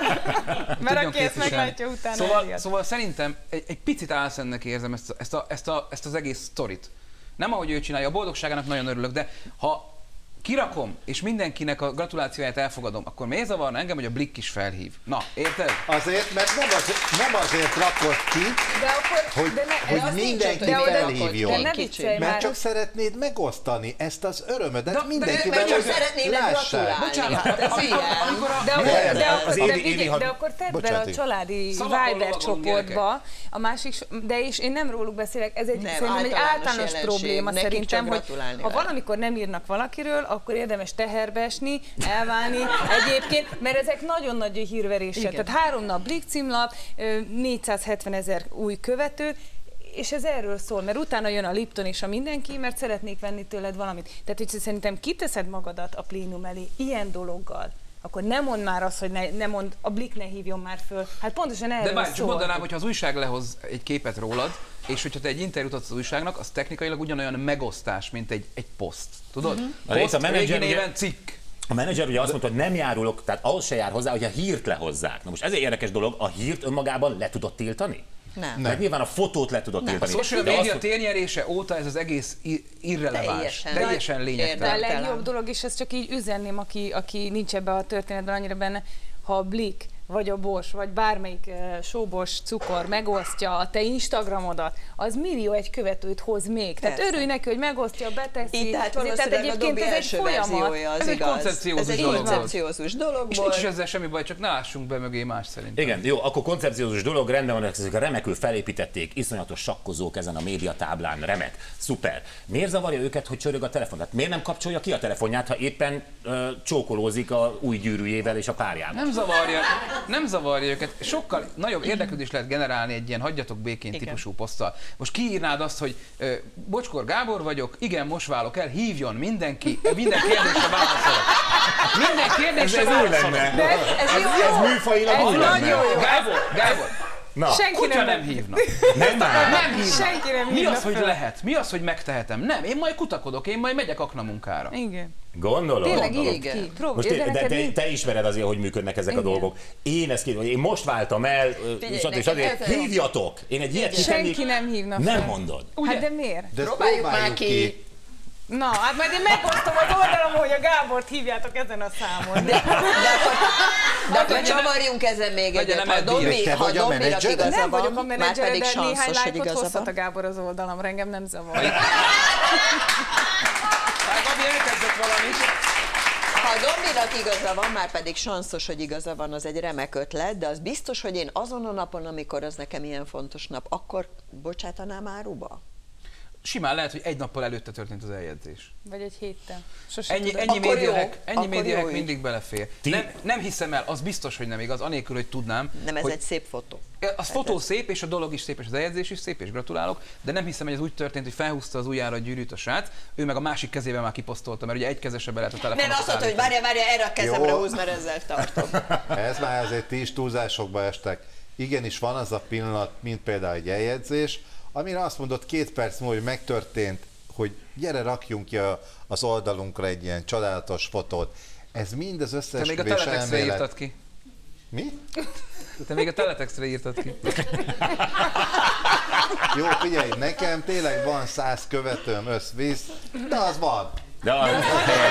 Mert Tudjon aki ezt képviselni. meglátja utána Szóval, elijed. szóval szerintem egy, egy picit álszennek érzem ezt, a, ezt, a, ezt, a, ezt az egész sztorit. Nem ahogy ő csinálja, a boldogságának nagyon örülök, de ha kirakom, és mindenkinek a gratulációját elfogadom, akkor miért zavarna engem, hogy a Blikk is felhív? Na, érted? Azért, mert nem azért, nem azért rakod ki, De akkor, hogy, de ne, hogy az nincs mindenki ott, hogy felhívjon. de ne Kicsit. viccelj Mert már. csak szeretnéd megosztani ezt az örömödet De- de- mindenkivel, de- Csak hogy szeretnének lássák. gratulálni. Bocsánat, Hát ez amikor- ilyen. amikor a- De akkor, Nem, de, nem, akkor, az de, évi- figyelj, évi had- de akkor tedd bele Bocsánat, a igen. családi Szavakon Viber lovagolunk, csoportba, a másik, so- de és én nem róluk beszélek, ez egy, Nem, szerintem egy általános általános jelenség. probléma Nekik szerintem, csak hogy gratulálni ha lehet. valamikor nem írnak valakiről, akkor érdemes teherbe esni, elválni egyébként, mert ezek nagyon nagy hírverések. Igen. Tehát három nap Blikk címlap, ö, négyszázhetven ezer új követő, és ez erről szól, mert utána jön a Lipton és a mindenki, mert szeretnék venni tőled valamit. Tehát, hogy szerintem kiteszed magadat a plénum elé ilyen dologgal, akkor nem mondd már azt, hogy ne, ne mondd, a Blikk ne hívjon már föl. Hát pontosan erről De bárj, csak szól. mondanám, hogyha az újság lehoz egy képet rólad, és hogyha te egy interjút adsz az újságnak, az technikailag ugyanolyan megosztás, mint egy, egy poszt. Tudod? Na, itt Poszt, a menedzser régi ugye- néven cikk. A menedzser ugye azt mondta, hogy nem járulok, tehát ahhoz se jár hozzá, hogy a hírt lehozzák. Na most ez egy érdekes dolog, a hírt önmagában le tudod tiltani? Nem. Mert nyilván a fotót le tudod A tiltani. social De azt, média hogy- térnyerése óta ez az egész i- irreleváns. Teljesen. Teljesen De a lényegtelen. Értem. legjobb dolog, és ezt csak így üzenném, aki, aki nincs ebbe a történetben annyira benne, ha a Blikk, vagy a Bors, vagy bármelyik uh, sóbos cukor megosztja a te Instagramodat, az millió egy követőt hoz még. Tehát Persze. örülj neki, hogy megosztja, beteszi. Így, tehát Ezért- valószínűleg a Dobby ez egy első folyamat. verziója az Ez egy igaz. koncepciózus Ez egy dolog volt. koncepciózus dolog És volt. nincs is ezzel semmi baj, csak ne lássunk be mögé más szerintem. Igen, jó, akkor koncepciózus dolog, rendben van, ezek a remekül felépítették, iszonyatos sakkozók ezen a médiatáblán, remek, szuper. Miért zavarja őket, hogy csörög a telefon? Tehát miért nem kapcsolja ki a telefonját, ha éppen ö, csókolózik a új gyűrűjével és a párjával? Nem zavarja, nem zavarja őket. Sokkal nagyobb érdeklődést lehet generálni egy ilyen hagyjatok békén Igen. típusú poszttal. Most kiírnád azt, hogy ö, Bocskor Gábor vagyok, igen, most válok el, hívjon mindenki, minden kérdésre válaszolok. Minden kérdésre Ez új válaszolok. lenne. De ez, ez, Ez, jó. ez műfajilag Ez új nagyon lenne. jó. Gábor, Gábor, Na, Senki kutya nem, nem hívna. nem már. Nem hívna. Senki nem Mi hívna az, hogy föl. lehet? Mi az, hogy megtehetem? Nem, én majd kutakodok, én majd megyek aknamunkára. Igen. Gondolom. Tényleg gondolom. írd ki. Próbálj, Most de te, de neked te, mi? te ismered azért, hogy működnek ezek a Igen. dolgok. Én ezt kérdezem, én most váltam el, Figyelj, stb. neked stb. ez a- Hívjatok! Én egy ilyet Senki kitennék- nem hívna Nem fel. mondod. Hát de miért? De ezt Próbáljuk már próbáljuk ki. ki. Na, hát majd én megosztom az oldalamon, hogy a Gábort hívjátok ezen a számon. De akkor, de akkor csavarjunk ezen még Legyen egyet. Ha nem eddig. Dobby, Te ha vagy a Dobbynak menedzsered? igaza Nem vagyok a van, már menedzsere, pedig de néhány sanszos, hogy lájkot igaza hozhat a van. Gábor az oldalamra, engem nem zavar. Hát, Gabi, elkezdett valamit. Ha Dobbynak igaza van, már pedig sanszos, hogy igaza van, az egy remek ötlet, de az biztos, hogy én azon a napon, amikor az nekem ilyen fontos nap, akkor bocsátanám áruba? Simán lehet, hogy egy nappal előtte történt az eljegyzés. Vagy egy héttel. Sose Ennyi, tudod. ennyi Akkor jó, médiahack, ennyi akkor médiahack jó így. mindig belefér. Ti- Nem, nem hiszem el, az biztos, hogy nem igaz, anélkül, hogy tudnám. Nem, ez hogy egy szép fotó. az fotó szép, és a dolog is szép, és az eljegyzés is szép, és gratulálok, de nem hiszem, hogy ez úgy történt, hogy felhúzta az ujjára a gyűrűt a srác, ő meg a másik kezével már kiposztolta, mert ugye egy kezesre be lehet a telefonot. Nem, azt mondta, hogy várja, várja, erre a kezemre Jó. húz, mert ezzel tartom. Ez már azért ti is túlzásokba estek. igenis van az a pillanat, mint például egy eljegyzés, amire azt mondod két perc múlva, hogy megtörtént, hogy gyere, rakjunk ki a, az oldalunkra egy ilyen csodálatos fotót. Ez mind az összeesküvés elmélet. Te még a teletextre írtad ki. Mi? Te még a teletextre írtad ki. Jó, figyelj, nekem tényleg van száz követőm össz-visz, de az van. De az helyes.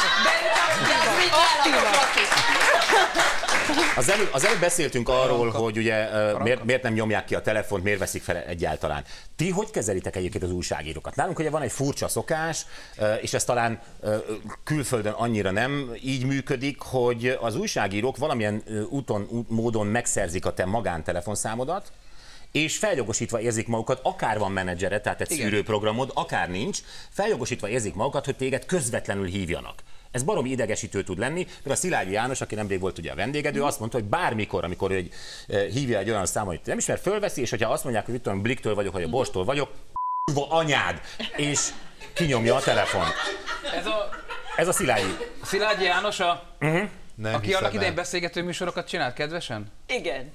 Az előbb, az előbb beszéltünk arról, hogy ugye miért, miért nem nyomják ki a telefont, miért veszik fel egyáltalán. Ti hogy kezelitek egyébként az újságírókat? Nálunk ugye van egy furcsa szokás, és ez talán külföldön annyira nem így működik, hogy az újságírók valamilyen úton, módon megszerzik a te magántelefonszámodat, és feljogosítva érzik magukat, akár van menedzsere, tehát egy Igen. szűrőprogramod, akár nincs, feljogosítva érzik magukat, hogy téged közvetlenül hívjanak. Ez baromi idegesítő tud lenni, mert a Szilágyi János, aki nemrég volt ugye a vendégedő, azt mondta, hogy bármikor, amikor ő egy, hívja egy olyan számot, hogy nem ismer, fölveszi, és hogyha azt mondják, hogy itt Bliktől vagyok, vagy a Borstól vagyok, anyád, és kinyomja a telefont. Ez a, Ez a Szilágyi. Szilágyi János, a, Uh-huh. Nem aki hiszem annak idején el. beszélgető műsorokat csinált kedvesen? Igen.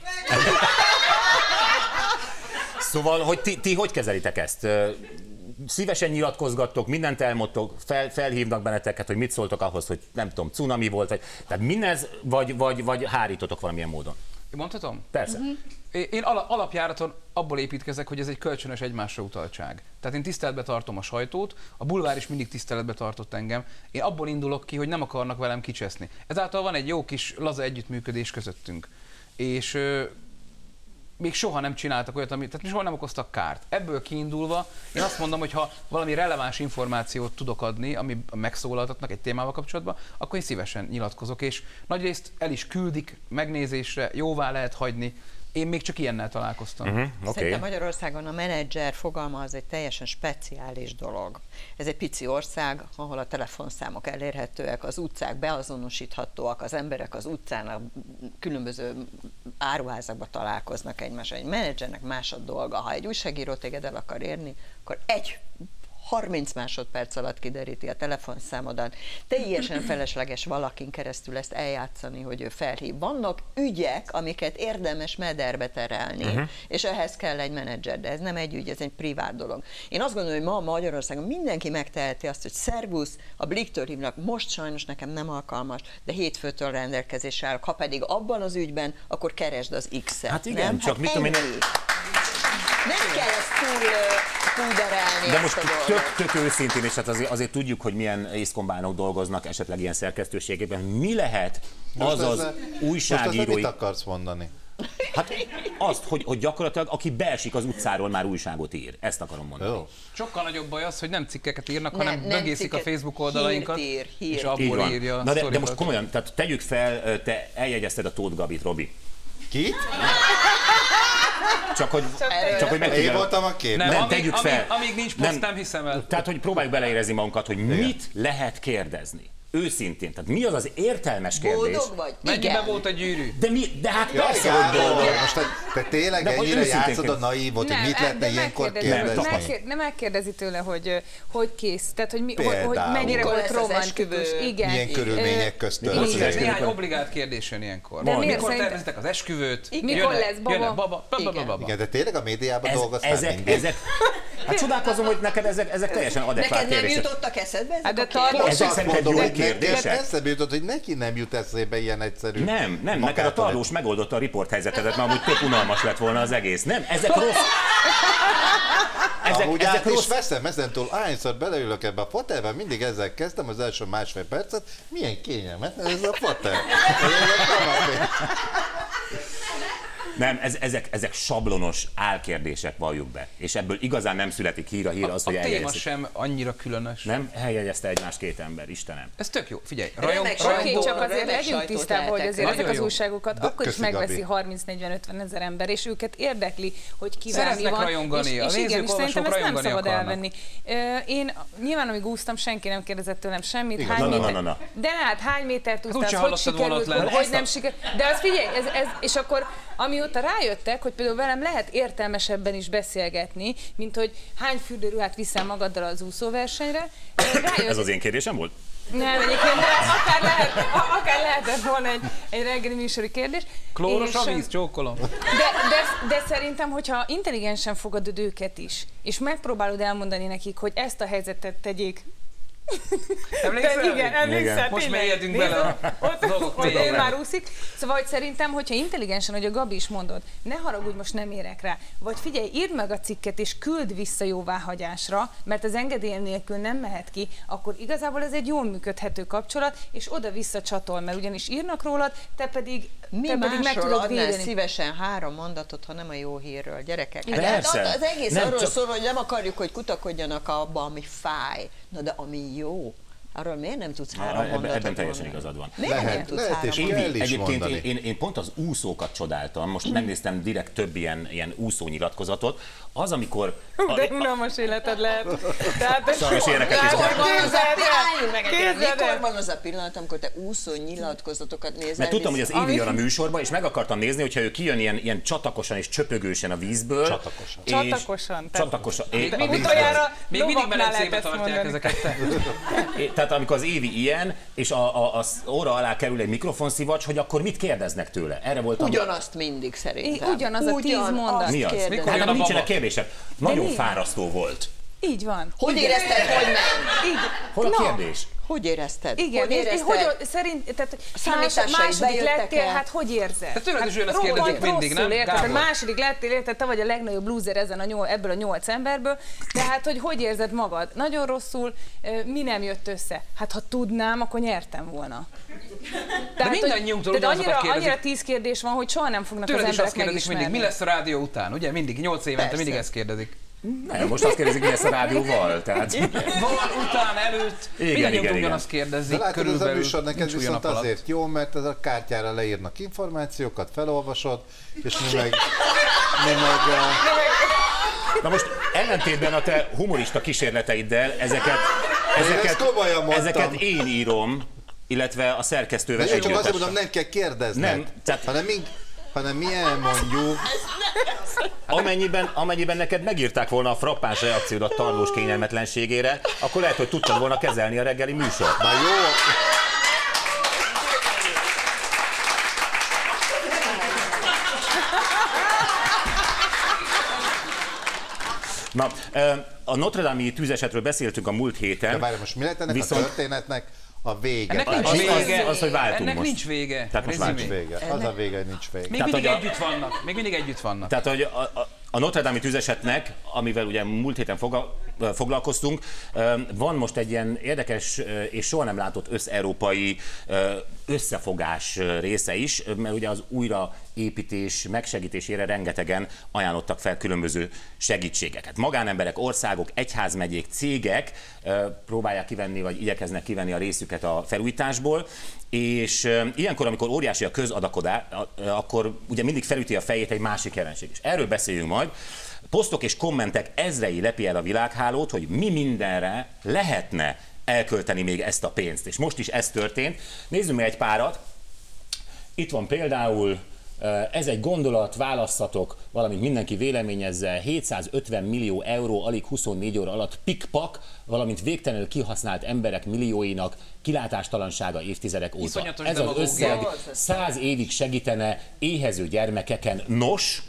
Szóval, hogy ti, ti hogy kezelitek ezt? Szívesen nyilatkozgattok, mindent elmondtok, fel, felhívnak benneteket, hogy mit szóltok ahhoz, hogy nem tudom, cunami volt, vagy, tehát mindez, vagy, vagy, vagy hárítotok valamilyen módon? Mondhatom? Persze. Uh-huh. Én alapjáraton abból építkezek, hogy ez egy kölcsönös egymásra utaltság. Tehát én tiszteletbe tartom a sajtót, a bulvár is mindig tiszteletbe tartott engem. Én abból indulok ki, hogy nem akarnak velem kicseszni. Ezáltal van egy jó kis laza együttműködés közöttünk. És ö, még soha nem csináltak olyat, amit, tehát soha nem okoztak kárt. Ebből kiindulva én azt mondom, hogy ha valami releváns információt tudok adni, ami megszólaltatnak egy témával kapcsolatban, akkor én szívesen nyilatkozok, és nagyrészt el is küldik megnézésre, jóvá lehet hagyni. Én még csak ilyennel találkoztam. Uh-huh, okay. Szerintem Magyarországon a menedzser fogalma az egy teljesen speciális dolog. Ez egy pici ország, ahol a telefonszámok elérhetőek, az utcák beazonosíthatóak, az emberek az utcán a különböző áruházakban találkoznak egymással. Egy menedzsernek más a dolga. Ha egy újságíró téged el akar érni, akkor egy harminc másodperc alatt kideríti a telefonszámodat. Teljesen felesleges valakin keresztül ezt eljátszani, hogy ő felhív. Vannak ügyek, amiket érdemes mederbe terelni, uh-huh. és ehhez kell egy menedzser, de ez nem egy ügy, ez egy privát dolog. Én azt gondolom, hogy ma Magyarországon mindenki megteheti azt, hogy szervusz, a Bliktől hívnak, most sajnos nekem nem alkalmas, de hétfőtől rendelkezésre állok. Ha pedig abban az ügyben, akkor keresd az X-et. Hát igen, nem? csak hát mit tudom én... Nem kell ezt túl, túlderelni. De most tök, tök őszintén, és hát azért, azért tudjuk, hogy milyen észkombánok dolgoznak esetleg ilyen szerkesztőségében. Mi lehet az az újságírói... Most mit akarsz mondani? Hát azt, hogy, hogy gyakorlatilag aki beesik az utcáról, már újságot ír. Ezt akarom mondani. Jó. Sokkal nagyobb baj az, hogy nem cikkeket írnak, Nem, hanem nem bögészik cikket, a Facebook oldalainkat, hírt ír, hírt. és Így abból van. írja a Na de, de sztorikat. most komolyan, tehát tegyük fel, te eljegyezted a Tóth Gabit, Robi. Ki? Csak hogy, csak, hogy Én megfigyelem. voltam a kép. Nem, Nem, amíg, tegyük fel. Amíg, amíg nincs poszt, nem, nem hiszem el. Tehát, hogy próbáljuk beleérezni magunkat, hogy mit lehet kérdezni. Őszintén. Tehát mi az az értelmes kérdés? Boldog vagy? Mennyiben Igen. volt a gyűrű? De, mi, de hát Jaj, persze, hogy Gábor, boldog. most te, te tényleg De hogy ennyire őszintén játszod a kérdez- naívot, hogy mit de lehetne ilyenkor megkérdezi- kérdezni? megkér- Nem megkérdezi tőle, hogy hogy kész, tehát hogy, mi, hogy, hogy Például. mennyire Mikor volt lesz az romantikus. esküvő? Igen. Milyen körülmények közt Mikor lesz az történik? esküvő? Néhány obligát kérdés jön ilyenkor. De miért Mikor szerint- tervezitek az esküvőt? Mikor Jön-e- lesz baba? jön-e baba? Baba, Igen. baba. Igen, de tényleg a médiában Ez, dolgoztál ezek, mindig? ezek, hát csodálkozom, hogy neked ezek, ezek teljesen adekvát Neked nem kérdések. jutottak eszedbe ezek Hát de a kérdések? tartós- Ezek Azt szerinted mondom, jó hogy neked kérdések? eszembe jutott, hogy neki nem jut eszébe ilyen egyszerű. Nem, nem, neked a magától tarlós megoldotta a riport helyzetedet, mert amúgy tök unalmas lett volna az egész. Nem, ezek rossz. Ezek, Amúgy ezek át is rossz. veszem, ezentúl ahányszor beleülök ebbe a fotelbe, mindig ezzel kezdtem az első másfél percet, milyen kényelmetlen ez a fotel. Nem, ez, ezek, ezek sablonos álkérdések, valljuk be. És ebből igazán nem születik hír a hír az, A hogy téma eljegyezték. sem annyira különös. Nem? Eljegyezte egymás két ember, Istenem. Ez tök jó, figyelj. Remek Rajong, sajtó. Oké, rajongó, csak azért remek legyünk sajtót tisztában, hogy lehetek. azért ezek Nagyon az jó. újságokat De akkor is köszi, megveszi Gabi. harminc negyven ötven ezer ember, és őket érdekli, hogy kivel mi Szeretnek van. rajongani, és, a és nézők, igen, és szerintem olvasók ezt nem rajongani szabad akarnak. elvenni. Ö, Én nyilván, amíg úsztam, senki nem kérdezett tőlem semmit. Igaz. Hány Na, na, méter... na, na, na. De hát hány métert úgyse úsztál, hogy hallottad volna ott sikerült, lenni. hogy Ezt nem a- sikerült. De az figyelj, ez, ez, és akkor Amióta rájöttek, hogy például velem lehet értelmesebben is beszélgetni, mint hogy hány fürdőruhát viszel magaddal az úszóversenyre. Rájött... Ez az én kérdésem volt? Nem, egyébként akár, lehet, akár lehetett volna egy, egy reggeli műsori kérdés. Klóros a víz, csókolom. De, de, de szerintem, hogyha intelligensen fogadod őket is, és megpróbálod elmondani nekik, hogy ezt a helyzetet tegyék. Emlékszel? Igen, emlékszel. Most mélyedünk bele a dolgok. Hogy ő már úszik. Szóval, hogy szerintem, hogyha intelligensen, hogy a Gabi is mondod, ne haragudj, most nem érek rá, vagy figyelj, írd meg a cikket, és küld vissza jóváhagyásra, mert az engedély nélkül nem mehet ki, akkor igazából ez egy jól működhető kapcsolat, és oda-vissza csatol, mert ugyanis írnak rólad, te pedig, Mi te pedig meg tudod védeni. Szívesen három mondatot, ha nem a jó hírről, gyerekek. Persze. Hát az egész Nem, arról csak... szól, hogy nem akarjuk, hogy kutakodjanak abba, ami fáj. Na de ami jó, arról miért nem tudsz három Ebben, mondatot ebben teljesen mondani? igazad van. Miért Lehet, nem tudsz lehet három és mondatot? kell is Egyébként mondani. én, én, én pont az úszókat csodáltam, most megnéztem direkt több ilyen, ilyen úszónyilatkozatot. Az, amikor... Hú, de unalmas életed lehet. Tehát, Sajnos ilyeneket is Mikor van az a Képzeld el! pillanat, Képzeld el! mikor van az a pillanat, amikor te úszó nyilatkozatokat nézel? Mert tudtam, hogy az vissza? Évi jön a műsorba, és meg akartam nézni, hogyha ő kijön ilyen, ilyen csatakosan és csöpögősen a vízből. Csatakosan. és- Csatakosan, tehát- Csatakosan. É, Még a vízből. utoljára Még mindig lovaknál lehet medencébe ezt tartják mondani. ezeket te. É, Tehát amikor az Évi ilyen, és a, a, az óra alá kerül egy mikrofonszivacs, hogy akkor mit kérdeznek tőle? Erre voltam. Ugyanazt mindig szerintem. Ugyanaz a tíz Ugyanazt mondat. Mi az? kérdezik. Mikor Hát jön nem a nincsenek baba? kérdések. Nagyon mi? fárasztó volt. Így van. Hogy Igen. érezted, hogy ment? Így. Hol a Na, kérdés? Hogy érezted? Igen, hogy és, és érezted? hogy szerint, tehát Számításaid más, második bejöttek lettél, el? hát hogy érzed? Te tőled is ugyanezt rohadt kérdezik mindig, rosszul, nem, érted? Gábor? Tehát második lettél, érted? Te vagy a legnagyobb loser ezen a nyol, ebből a nyolc emberből, tehát hogy hogy érzed magad? Nagyon rosszul, mi nem jött össze? Hát ha tudnám, akkor nyertem volna. Tehát, hogy- mindannyiunktól tehát ugyanazokat annyira, kérdezik. annyira tíz kérdés van, hogy soha nem fognak Tőled az is azt emberek kérdezik mindig, mi megismerni. lesz a rádió után, ugye? Mindig, nyolc évente Persze. mindig ezt kérdezik. Nem, most azt kérdezik, mi lesz a rádióval. Tehát... Van, után, előtt, Igen, mindannyiunktól igen, ugyanazt De kérdezik, látod, ez a körülbelül műsor neked nincs új viszont nap alatt. azért jó, mert ez a kártyára leírnak információkat, felolvasod, és mi meg... Mi meg uh, Na most ellentétben a te humorista kísérleteiddel ezeket, ezt ezeket, komolyan mondtam. ezeket én írom, illetve a szerkesztővel de én csak azért együttesen. mondom, nem kell kérdezned, Nem, tehát- hanem, mi, hanem mi elmondjuk. Amennyiben, amennyiben neked megírták volna a frappáns reakciódat Tarlós kényelmetlenségére, akkor lehet, hogy tudtad volna kezelni a reggeli műsort. Na jó, Na, a Notre Dame-i tűzesetről beszéltünk a múlt héten. de várj, most mi lett ennek Viszont- a történetnek a vége? Ennek nincs Az- az- vége. az, hogy váltunk Ennek most. nincs vége. Tehát most Rezimé. Nincs vége. Az a vége, hogy nincs vége. Még Tehát, mindig hogy a- együtt vannak. Még mindig együtt vannak. Tehát, hogy a, a, a Notre Dame-i tűzesetnek, amivel ugye múlt héten foga, foglalkoztunk, van most egy ilyen érdekes és soha nem látott összeurópai összefogás része is, mert ugye az újraépítés megsegítésére rengetegen ajánlottak fel különböző segítségeket. Magánemberek, országok, egyházmegyék, cégek próbálják kivenni, vagy igyekeznek kivenni a részüket a felújításból, és ilyenkor, amikor óriási a közadakodás, akkor ugye mindig felüti a fejét egy másik jelenség is. Erről beszéljünk majd. Posztok és kommentek ezrei lepi el a világhálót, hogy mi mindenre lehetne elkölteni még ezt a pénzt. És most is ez történt. Nézzünk meg egy párat. Itt van például, ez egy gondolat, válasszatok, valamint mindenki véleményezze, hétszázötven millió euró alig huszonnégy óra alatt pikpak, valamint végtelenül kihasznált emberek millióinak kilátástalansága évtizedek óta. Iszonyatos Ez az demagógia. összeg száz évig segítene éhező gyermekeken. Nos,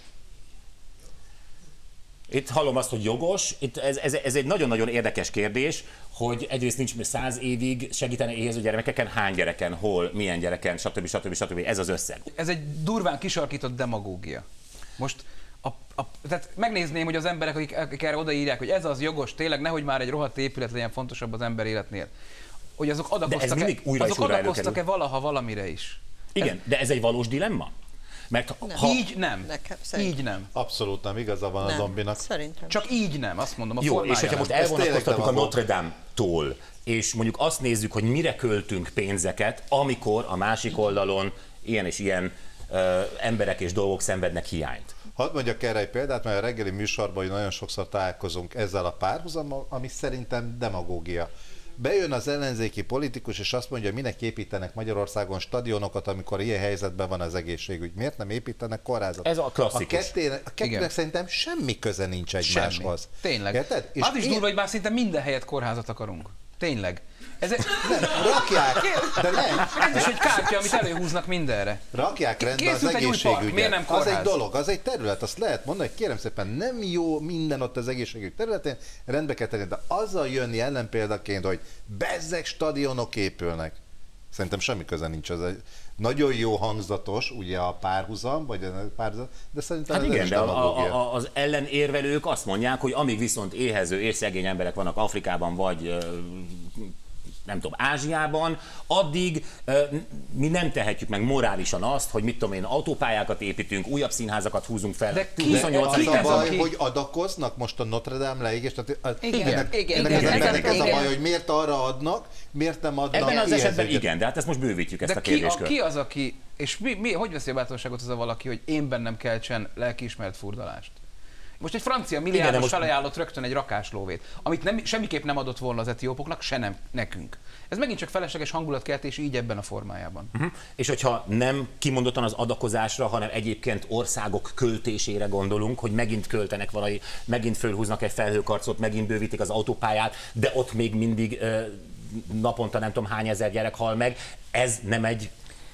itt hallom azt, hogy jogos, itt ez, ez, ez egy nagyon-nagyon érdekes kérdés, hogy egyrészt nincs száz évig segítene éhező gyermekeken, hány gyereken, hol, milyen gyereken, stb. stb. stb. Ez az összeg. Ez egy durván kisarkított demagógia. Most a, a, tehát megnézném, hogy az emberek, akik, akik erre odaírják, hogy ez az jogos, tényleg nehogy már egy rohadt épület legyen fontosabb az ember életnél. Hogy azok adakoztak-e mindig újra és azok újra adakoztak-e valaha valamire is. Igen, de ez egy valós dilemma? Mert ha... Így nem. Nekem szerint- Így nem. Abszolút nem, igaza van a Nem, zombinak. szerintem. Csak így nem, azt mondom, a Jó, formája és hogyha nem. most Ez tényleg elvonatkoztatunk a demagóg. Notre Dame-tól, és mondjuk azt nézzük, hogy mire költünk pénzeket, amikor a másik oldalon ilyen és ilyen ö, emberek és dolgok szenvednek hiányt. Hadd mondjak erre egy példát, mert a reggeli műsorban nagyon sokszor találkozunk ezzel a párhuzammal, ami szerintem demagógia. bejön az ellenzéki politikus, és azt mondja, minek építenek Magyarországon stadionokat, amikor ilyen helyzetben van az egészségügy. Miért nem építenek kórházat? Ez a klasszikus. A, kettének, a kettőnek szerintem semmi köze nincs egymáshoz. Semmi. Tényleg. Érted? És az is én... durva, hogy már szinte minden helyet kórházat akarunk. Tényleg. Ez egy... Nem, rakják, de nem. Ez is egy kártya, amit előhúznak mindenre. Rakják rendbe az egészségügyet. Miért nem kórház? Az egy dolog, az egy terület, azt lehet mondani, hogy kérem szépen, nem jó minden ott az egészségügy területén, rendbe kell tenni, de azzal jönni ellenpéldaként, hogy bezzeg stadionok épülnek. Szerintem semmi köze nincs az egy nagyon jó hangzatos, ugye a párhuzam, vagy a párhuzam, de szerintem hát ez igen, is de a, a, az ellenérvelők azt mondják, hogy amíg viszont éhező és szegény emberek vannak Afrikában, vagy nem tudom, Ázsiában, addig mi nem tehetjük meg morálisan azt, hogy mit tudom én, autópályákat építünk, újabb színházakat húzunk fel. De ki, az a baj, hogy adakoznak most a Notre Dame leégés? Igen, ennek, igen, ennek igen, az embernek igen, ez igen. a baj, hogy miért arra adnak, miért nem adnak ebben az esetben éhezőket. igen, de hát ezt most bővítjük, ezt de a kérdéskört. Ki, a, ki az, aki, és mi, mi, hogy veszi a bátorságot az a valaki, hogy én bennem keltsen lelkiismeret furdalást? Most egy francia milliárdos most... felajánlott rögtön egy rakáslóvét, amit nem, semmiképp nem adott volna az etiópoknak, se nem nekünk. Ez megint csak felesleges hangulatkeltés így ebben a formájában. Uh-huh. És hogyha nem kimondottan az adakozásra, hanem egyébként országok költésére gondolunk, hogy megint költenek valami, megint fölhúznak egy felhőkarcot, megint bővítik az autópályát, de ott még mindig uh, naponta nem tudom hány ezer gyerek hal meg, ez nem egy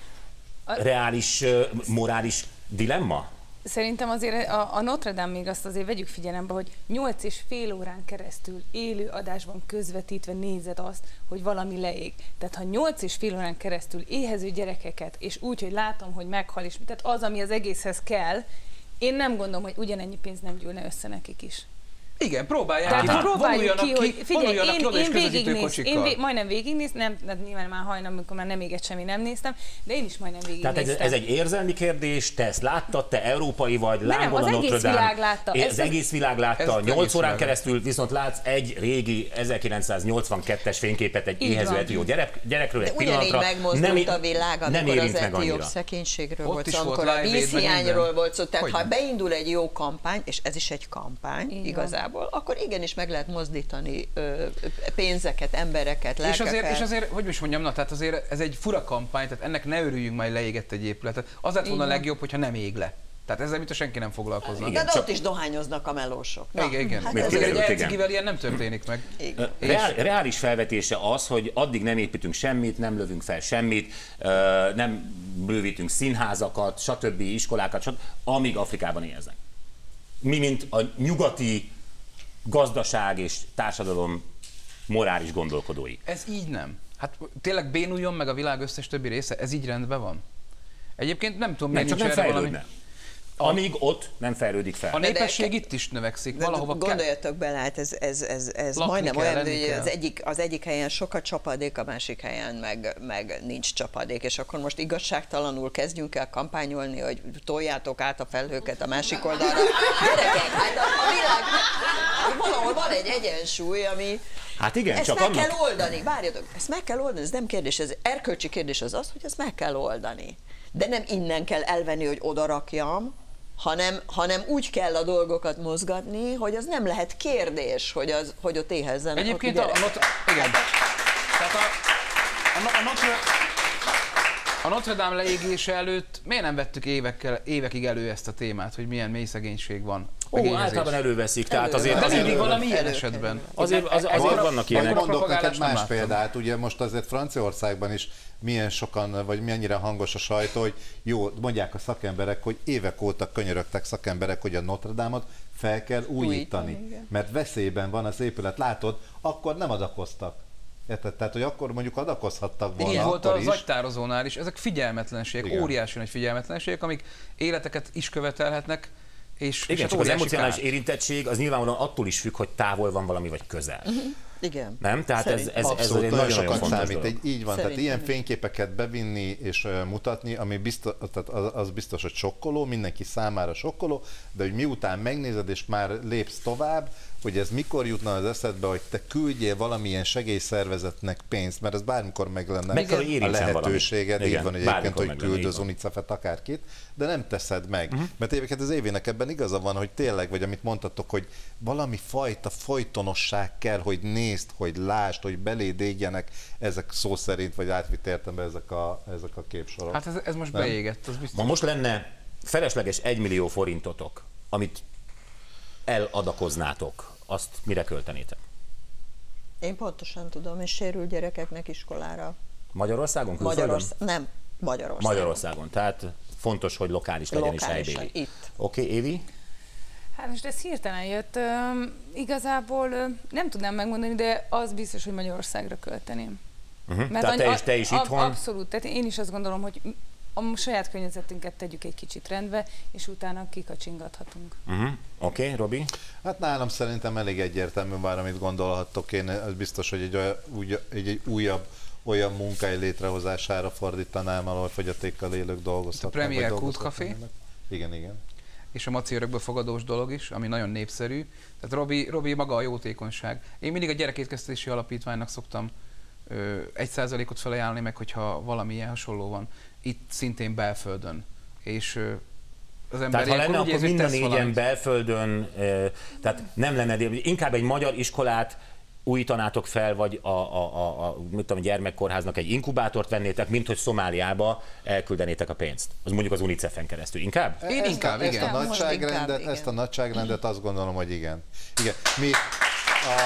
reális, uh, morális dilemma? Szerintem azért a, a Notre Dame még azt azért vegyük figyelembe, hogy nyolc és fél órán keresztül élő adásban közvetítve nézed azt, hogy valami leég. Tehát ha nyolc és fél órán keresztül éhező gyerekeket, és úgy, hogy látom, hogy meghal, és tehát az, ami az egészhez kell, én nem gondolom, hogy ugyanennyi pénz nem gyűlne össze nekik is. Igen, próbálják Tehát, ki. Hát, próbáljuk ki, hogy figyelj, én, én, én végignéz, én vé, majdnem végignéztem, nem, nem, nyilván már hajnal, amikor már nem égett semmi, nem néztem, de én is majdnem végignéztem. Tehát ez, ez egy érzelmi kérdés, te ezt láttad, te európai vagy, lángol a Notre Dame. Az egész világ látta. Az ez egész világ látta, nyolc órán világ. keresztül viszont látsz egy régi ezerkilencszáznyolcvankettes fényképet egy éhező etió gyerek, gyerekről egy pillanatra. Megmozdult a világ, amikor az etióp annyira. szegénységről Ott volt is szó, volt amikor a Live Aid, vízhiányról volt szó. Tehát Hogyne? ha beindul egy jó kampány, és ez is egy kampány Igen. igazából, akkor igen, is meg lehet mozdítani ö, pénzeket, embereket, lelkeket. És azért, és azért, hogy is mondjam, na, tehát azért ez egy fura kampány, tehát ennek ne örüljünk, majd leégett egy épületet. Az lett volna a legjobb, hogyha nem ég le. Tehát ezzel mit senki nem foglalkozna. Igen, de csak... ott is dohányoznak a melósok. Na, igen, igen. Hát Ez kiderült, egy igen. elcigivel ilyen nem történik meg. Reál, reális felvetése az, hogy addig nem építünk semmit, nem lövünk fel semmit, nem bővítünk színházakat, stb. Iskolákat, stb., amíg Afrikában éheznek. Mi, mint a nyugati gazdaság és társadalom morális gondolkodói. Ez így nem. Hát tényleg bénuljon meg a világ összes többi része, ez így rendben van. Egyébként nem tudom, miért csak nincs nem erre valami... fejlődne. Amíg ott nem fejlődik fel. A népesség itt is növekszik, valahova kell. Gondoljatok bele, hát ez, ez, ez, ez majdnem kell, olyan, hogy kell. az egyik, az egyik helyen sok a csapadék, a másik helyen meg, meg nincs csapadék, és akkor most igazságtalanul kezdjünk el kampányolni, hogy toljátok át a felhőket a másik oldalra. Gyerekek, hát a, a világ, valahol van egy egyensúly, ami... Hát igen, ezt csak meg annak... kell oldani, várjatok, ezt meg kell oldani, ez nem kérdés, ez erkölcsi kérdés az az, hogy ezt meg kell oldani. De nem innen kell elvenni, hogy odarakjam, hanem, hanem úgy kell a dolgokat mozgatni, hogy az nem lehet kérdés, hogy, az, hogy ott éhezzenek. Egyébként a, a Notre, igen. Tehát a, a, a, Notre, a Notre Dame leégése előtt miért nem vettük évekkel, évekig elő ezt a témát, hogy milyen mély szegénység van? Ó, általában előveszik, tehát Elő, azért... De azért mindig valami ilyen elő, esetben. Azért, az, azért Akkor- vannak ilyenek. Mondok neked propagálás nem más láttam. példát, ugye most azért Franciaországban is milyen sokan, vagy mennyire hangos a sajtó, hogy jó, mondják a szakemberek, hogy évek óta könyörögtek szakemberek, hogy a Notre Dame-ot fel kell újítani, Újítani, mert veszélyben van az épület. Látod, akkor nem adakoztak. Érted? Tehát, hogy akkor mondjuk adakozhattak volna. Így volt akkor az is. agytározónál is, ezek figyelmetlenségek, Igen. óriási nagy figyelmetlenségek, amik életeket is követelhetnek, és, és Igen, hát csak az óriási emocionális kár. érintettség az nyilvánvalóan attól is függ, hogy távol van valami, vagy közel. Uh-huh. Igen. Nem? Tehát ez, ez, ez Abszolút, egy nagyon nagyon-nagyon sokat fontos számít. dolog. Egy, így van, Szerintem tehát ilyen is. fényképeket bevinni és uh, mutatni, ami biztos, tehát az, az biztos, hogy sokkoló, mindenki számára sokkoló, de hogy miután megnézed és már lépsz tovább, hogy ez mikor jutna az eszedbe, hogy te küldjél valamilyen segélyszervezetnek pénzt, mert ez bármikor meg lenne Meg kell, hogy a érintsen lehetőséged, valamit. így van Igen, egyébként, bármikor hogy meg lenne, küld így az van. UNICEF-et akárkit, de nem teszed meg. Uh-huh. Mert egyébként az évének ebben igaza van, hogy tényleg, vagy amit mondtatok, hogy valami fajta folytonosság kell, hogy nézd, hogy lásd, hogy beléd égjenek ezek szó szerint, vagy átvitt értelemben ezek a, ezek a képsorok. Hát ez, ez most nem? beégett, az biztos. Ma most lenne felesleges egymillió forintotok, amit eladakoznátok, azt mire költenétek? Én pontosan tudom, és sérült gyerekeknek iskolára. Magyarországon? Magyarország, nem, Magyarországon. Magyarországon, tehát fontos, hogy lokális legyen is helybéli. Itt. Oké, okay, Évi? Hát most ez hirtelen jött. Üm, igazából üm, nem tudnám megmondani, de az biztos, hogy Magyarországra költeném. Uh-huh. Mert tehát te is, te is a, itthon? Abszolút, tehát én is azt gondolom, hogy a saját környezetünket tegyük egy kicsit rendbe, és utána kikacsingathatunk. Uh-huh. Oké, okay, Robi? Hát nálam szerintem elég egyértelmű már, amit gondolhattok. Én az biztos, hogy egy, olyan, úgy, egy, egy újabb olyan munkahely létrehozására fordítanám, ahol fogyatékkal élők dolgozhatnak. A Premier Kult Café. Igen, igen. És a Maci örökből fogadós dolog is, ami nagyon népszerű. Tehát Robi, Robi maga a jótékonyság. Én mindig a gyerekétkeztetési alapítványnak szoktam ö, egy százalékot felajánlani meg, hogyha valami ilyen hasonló van. Itt szintén belföldön. És ö, az ember tehát ha lenne, úgy akkor érzi, minden négyen valamit. Belföldön, ö, tehát nem lenne, inkább egy magyar iskolát újítanátok fel, vagy a, a, a, a, mit tudom, a gyermekkórháznak egy inkubátort vennétek, mint hogy Szomáliába elküldenétek a pénzt. Az mondjuk az UNICEF-en keresztül. Inkább? Én ezt inkább, a, igen. Ezt a nagyságrendet, inkább, ezt a nagyságrendet azt gondolom, hogy igen. Igen. Mi a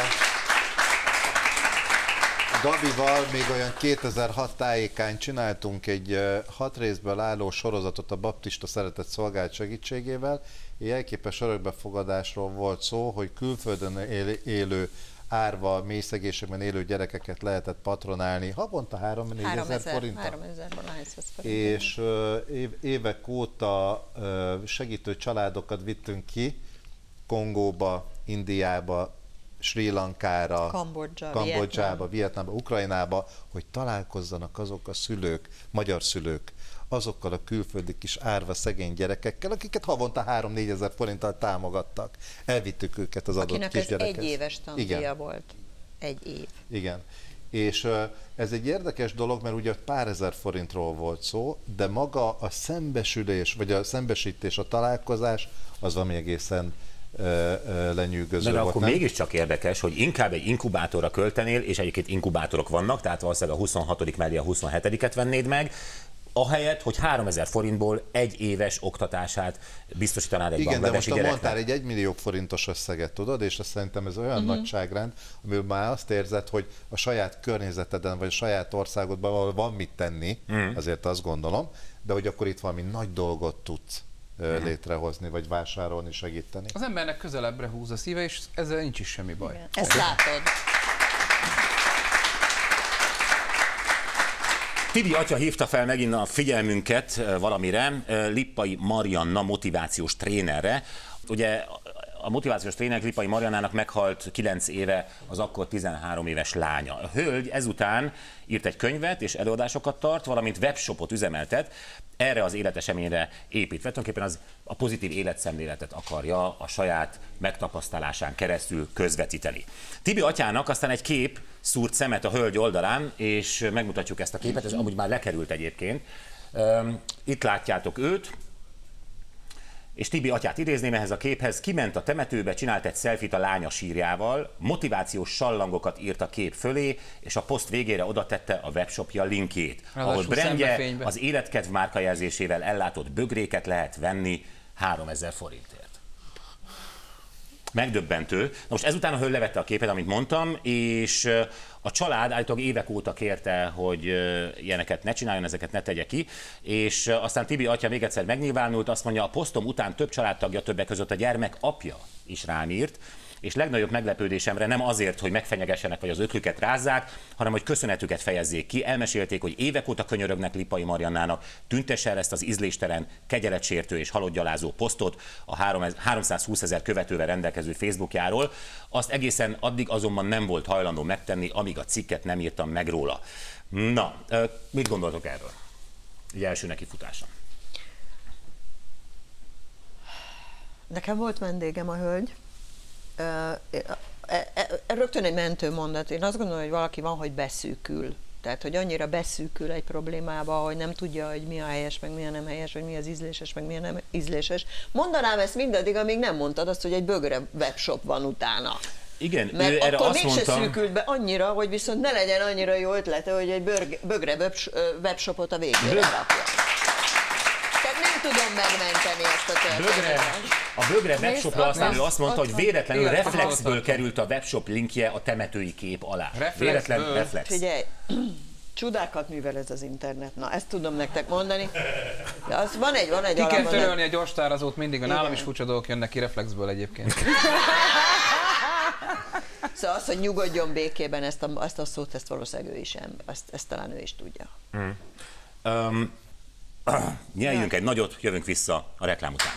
Gabival még olyan kétezer-hat tájékán csináltunk egy hat részből álló sorozatot a Baptista Szeretett Szolgálat segítségével. Egy elképes örökbefogadásról volt szó, hogy külföldön élő árva, mélyszegésekben élő gyerekeket lehetett patronálni havonta három-négy ezer forinttal. És uh, évek óta uh, segítő családokat vittünk ki Kongóba, Indiába, Sri Lankára, Kambodzsa, Kambodzsába, Vietnámba, Ukrajnába, hogy találkozzanak azok a szülők, magyar szülők, azokkal a külföldi kis árva szegény gyerekekkel, akiket havonta három-négy ezer forinttal támogattak. Elvittük őket az adott Akinek kisgyerekhez. Akinek ez egy éves tandíja volt. Egy év. Igen. És uh, ez egy érdekes dolog, mert ugye pár ezer forintról volt szó, de maga a szembesülés, vagy a szembesítés, a találkozás, az valami egészen uh, uh, lenyűgöző de volt. akkor nem? mégiscsak érdekes, hogy inkább egy inkubátorra költenél, és egyébként inkubátorok vannak, tehát valószínűleg a huszonhatodik mellé a huszonhetediket vennéd meg, ahelyett, hogy háromezer forintból egy éves oktatását biztosítanád egy igen, bangladesi de most gyereknek. mondtál egy egymillió forintos összeget, tudod, és azt szerintem ez olyan uh-huh. nagyságrend, amiről már azt érzed, hogy a saját környezeteden, vagy a saját országodban valahol van mit tenni, uh-huh. azért azt gondolom, de hogy akkor itt valami nagy dolgot tudsz uh-huh. létrehozni, vagy vásárolni, segíteni. Az embernek közelebbre húz a szíve, és ezzel nincs is semmi baj. Igen. Ezt látod. Tibi atya hívta fel megint a figyelmünket valamire, Lippai Marianna motivációs trénerre. Ugye a motivációs tréner Lippai Mariannának meghalt kilenc éve az akkor tizenhárom éves lánya. A hölgy ezután írt egy könyvet és előadásokat tart, valamint webshopot üzemeltet, erre az életeseményre építve. Tulajdonképpen az a pozitív életszemléletet akarja a saját megtapasztalásán keresztül közvetíteni. Tibi atyának aztán egy kép szúrt szemet a hölgy oldalán, és megmutatjuk ezt a képet, ez amúgy már lekerült egyébként. Itt látjátok őt, és Tibi atyát idézném ehhez a képhez, kiment a temetőbe, csinált egy selfit a lánya sírjával, motivációs sallangokat írt a kép fölé, és a poszt végére oda tette a webshopja linkjét, ahol brandje az életkedv márkajelzésével ellátott bögréket lehet venni háromezer forintért. Megdöbbentő. Na most ezután a hölgy levette a képet, amit mondtam, és a család állítólag évek óta kérte, hogy ilyeneket ne csináljon, ezeket ne tegye ki, és aztán Tibi atya még egyszer megnyilvánult, azt mondja, a posztom után több családtagja, többek között a gyermek apja is rám írt, és legnagyobb meglepődésemre nem azért, hogy megfenyegessenek vagy az öklüket rázzák, hanem hogy köszönetüket fejezzék ki. Elmesélték, hogy évek óta könyörögnek Lippai Mariannának, tüntesse el ezt az ízléstelen, kegyeletsértő és halottgyalázó posztot a háromszázhúszezer követővel rendelkező Facebookjáról. Azt egészen addig azonban nem volt hajlandó megtenni, amíg a cikket nem írtam meg róla. Na, mit gondoltok erről? Egy első nekifutása. Nekem volt vendégem a hölgy. Rögtön egy mentő mondat. Én azt gondolom, hogy valaki van, hogy beszűkül. Tehát, hogy annyira beszűkül egy problémába, hogy nem tudja, hogy mi a helyes, meg mi a nem helyes, hogy mi az ízléses, meg mi a nem ízléses. Mondanám ezt mindaddig, amíg nem mondtad azt, hogy egy bögre webshop van utána. Igen, mert ő erre akkor azt mégse mondta... szűkült be annyira, hogy viszont ne legyen annyira jó ötlete, hogy egy bög, bögre webshopot a végére Bög... rakja. Tehát nem tudom megmenteni ezt a történetet. A bögre webshopra aztán ő azt mondta, hogy véletlenül reflexből került a webshop linkje a temetői kép alá. Véletlen reflex. Figyelj, csodákat művel ez az internet. Na, ezt tudom nektek mondani. De az van egy, van egy Ki kell törölni a gyorstárazót mindig, mert nálam is furcsa dolgok jönnek ki reflexből egyébként. Szóval az, hogy nyugodjon békében, ezt a, ezt a szót, ezt valószínűleg ő is, ezt, ezt talán ő is tudja. Mm. Um, uh, nyeljünk egy nagyot, jövünk vissza a reklám után.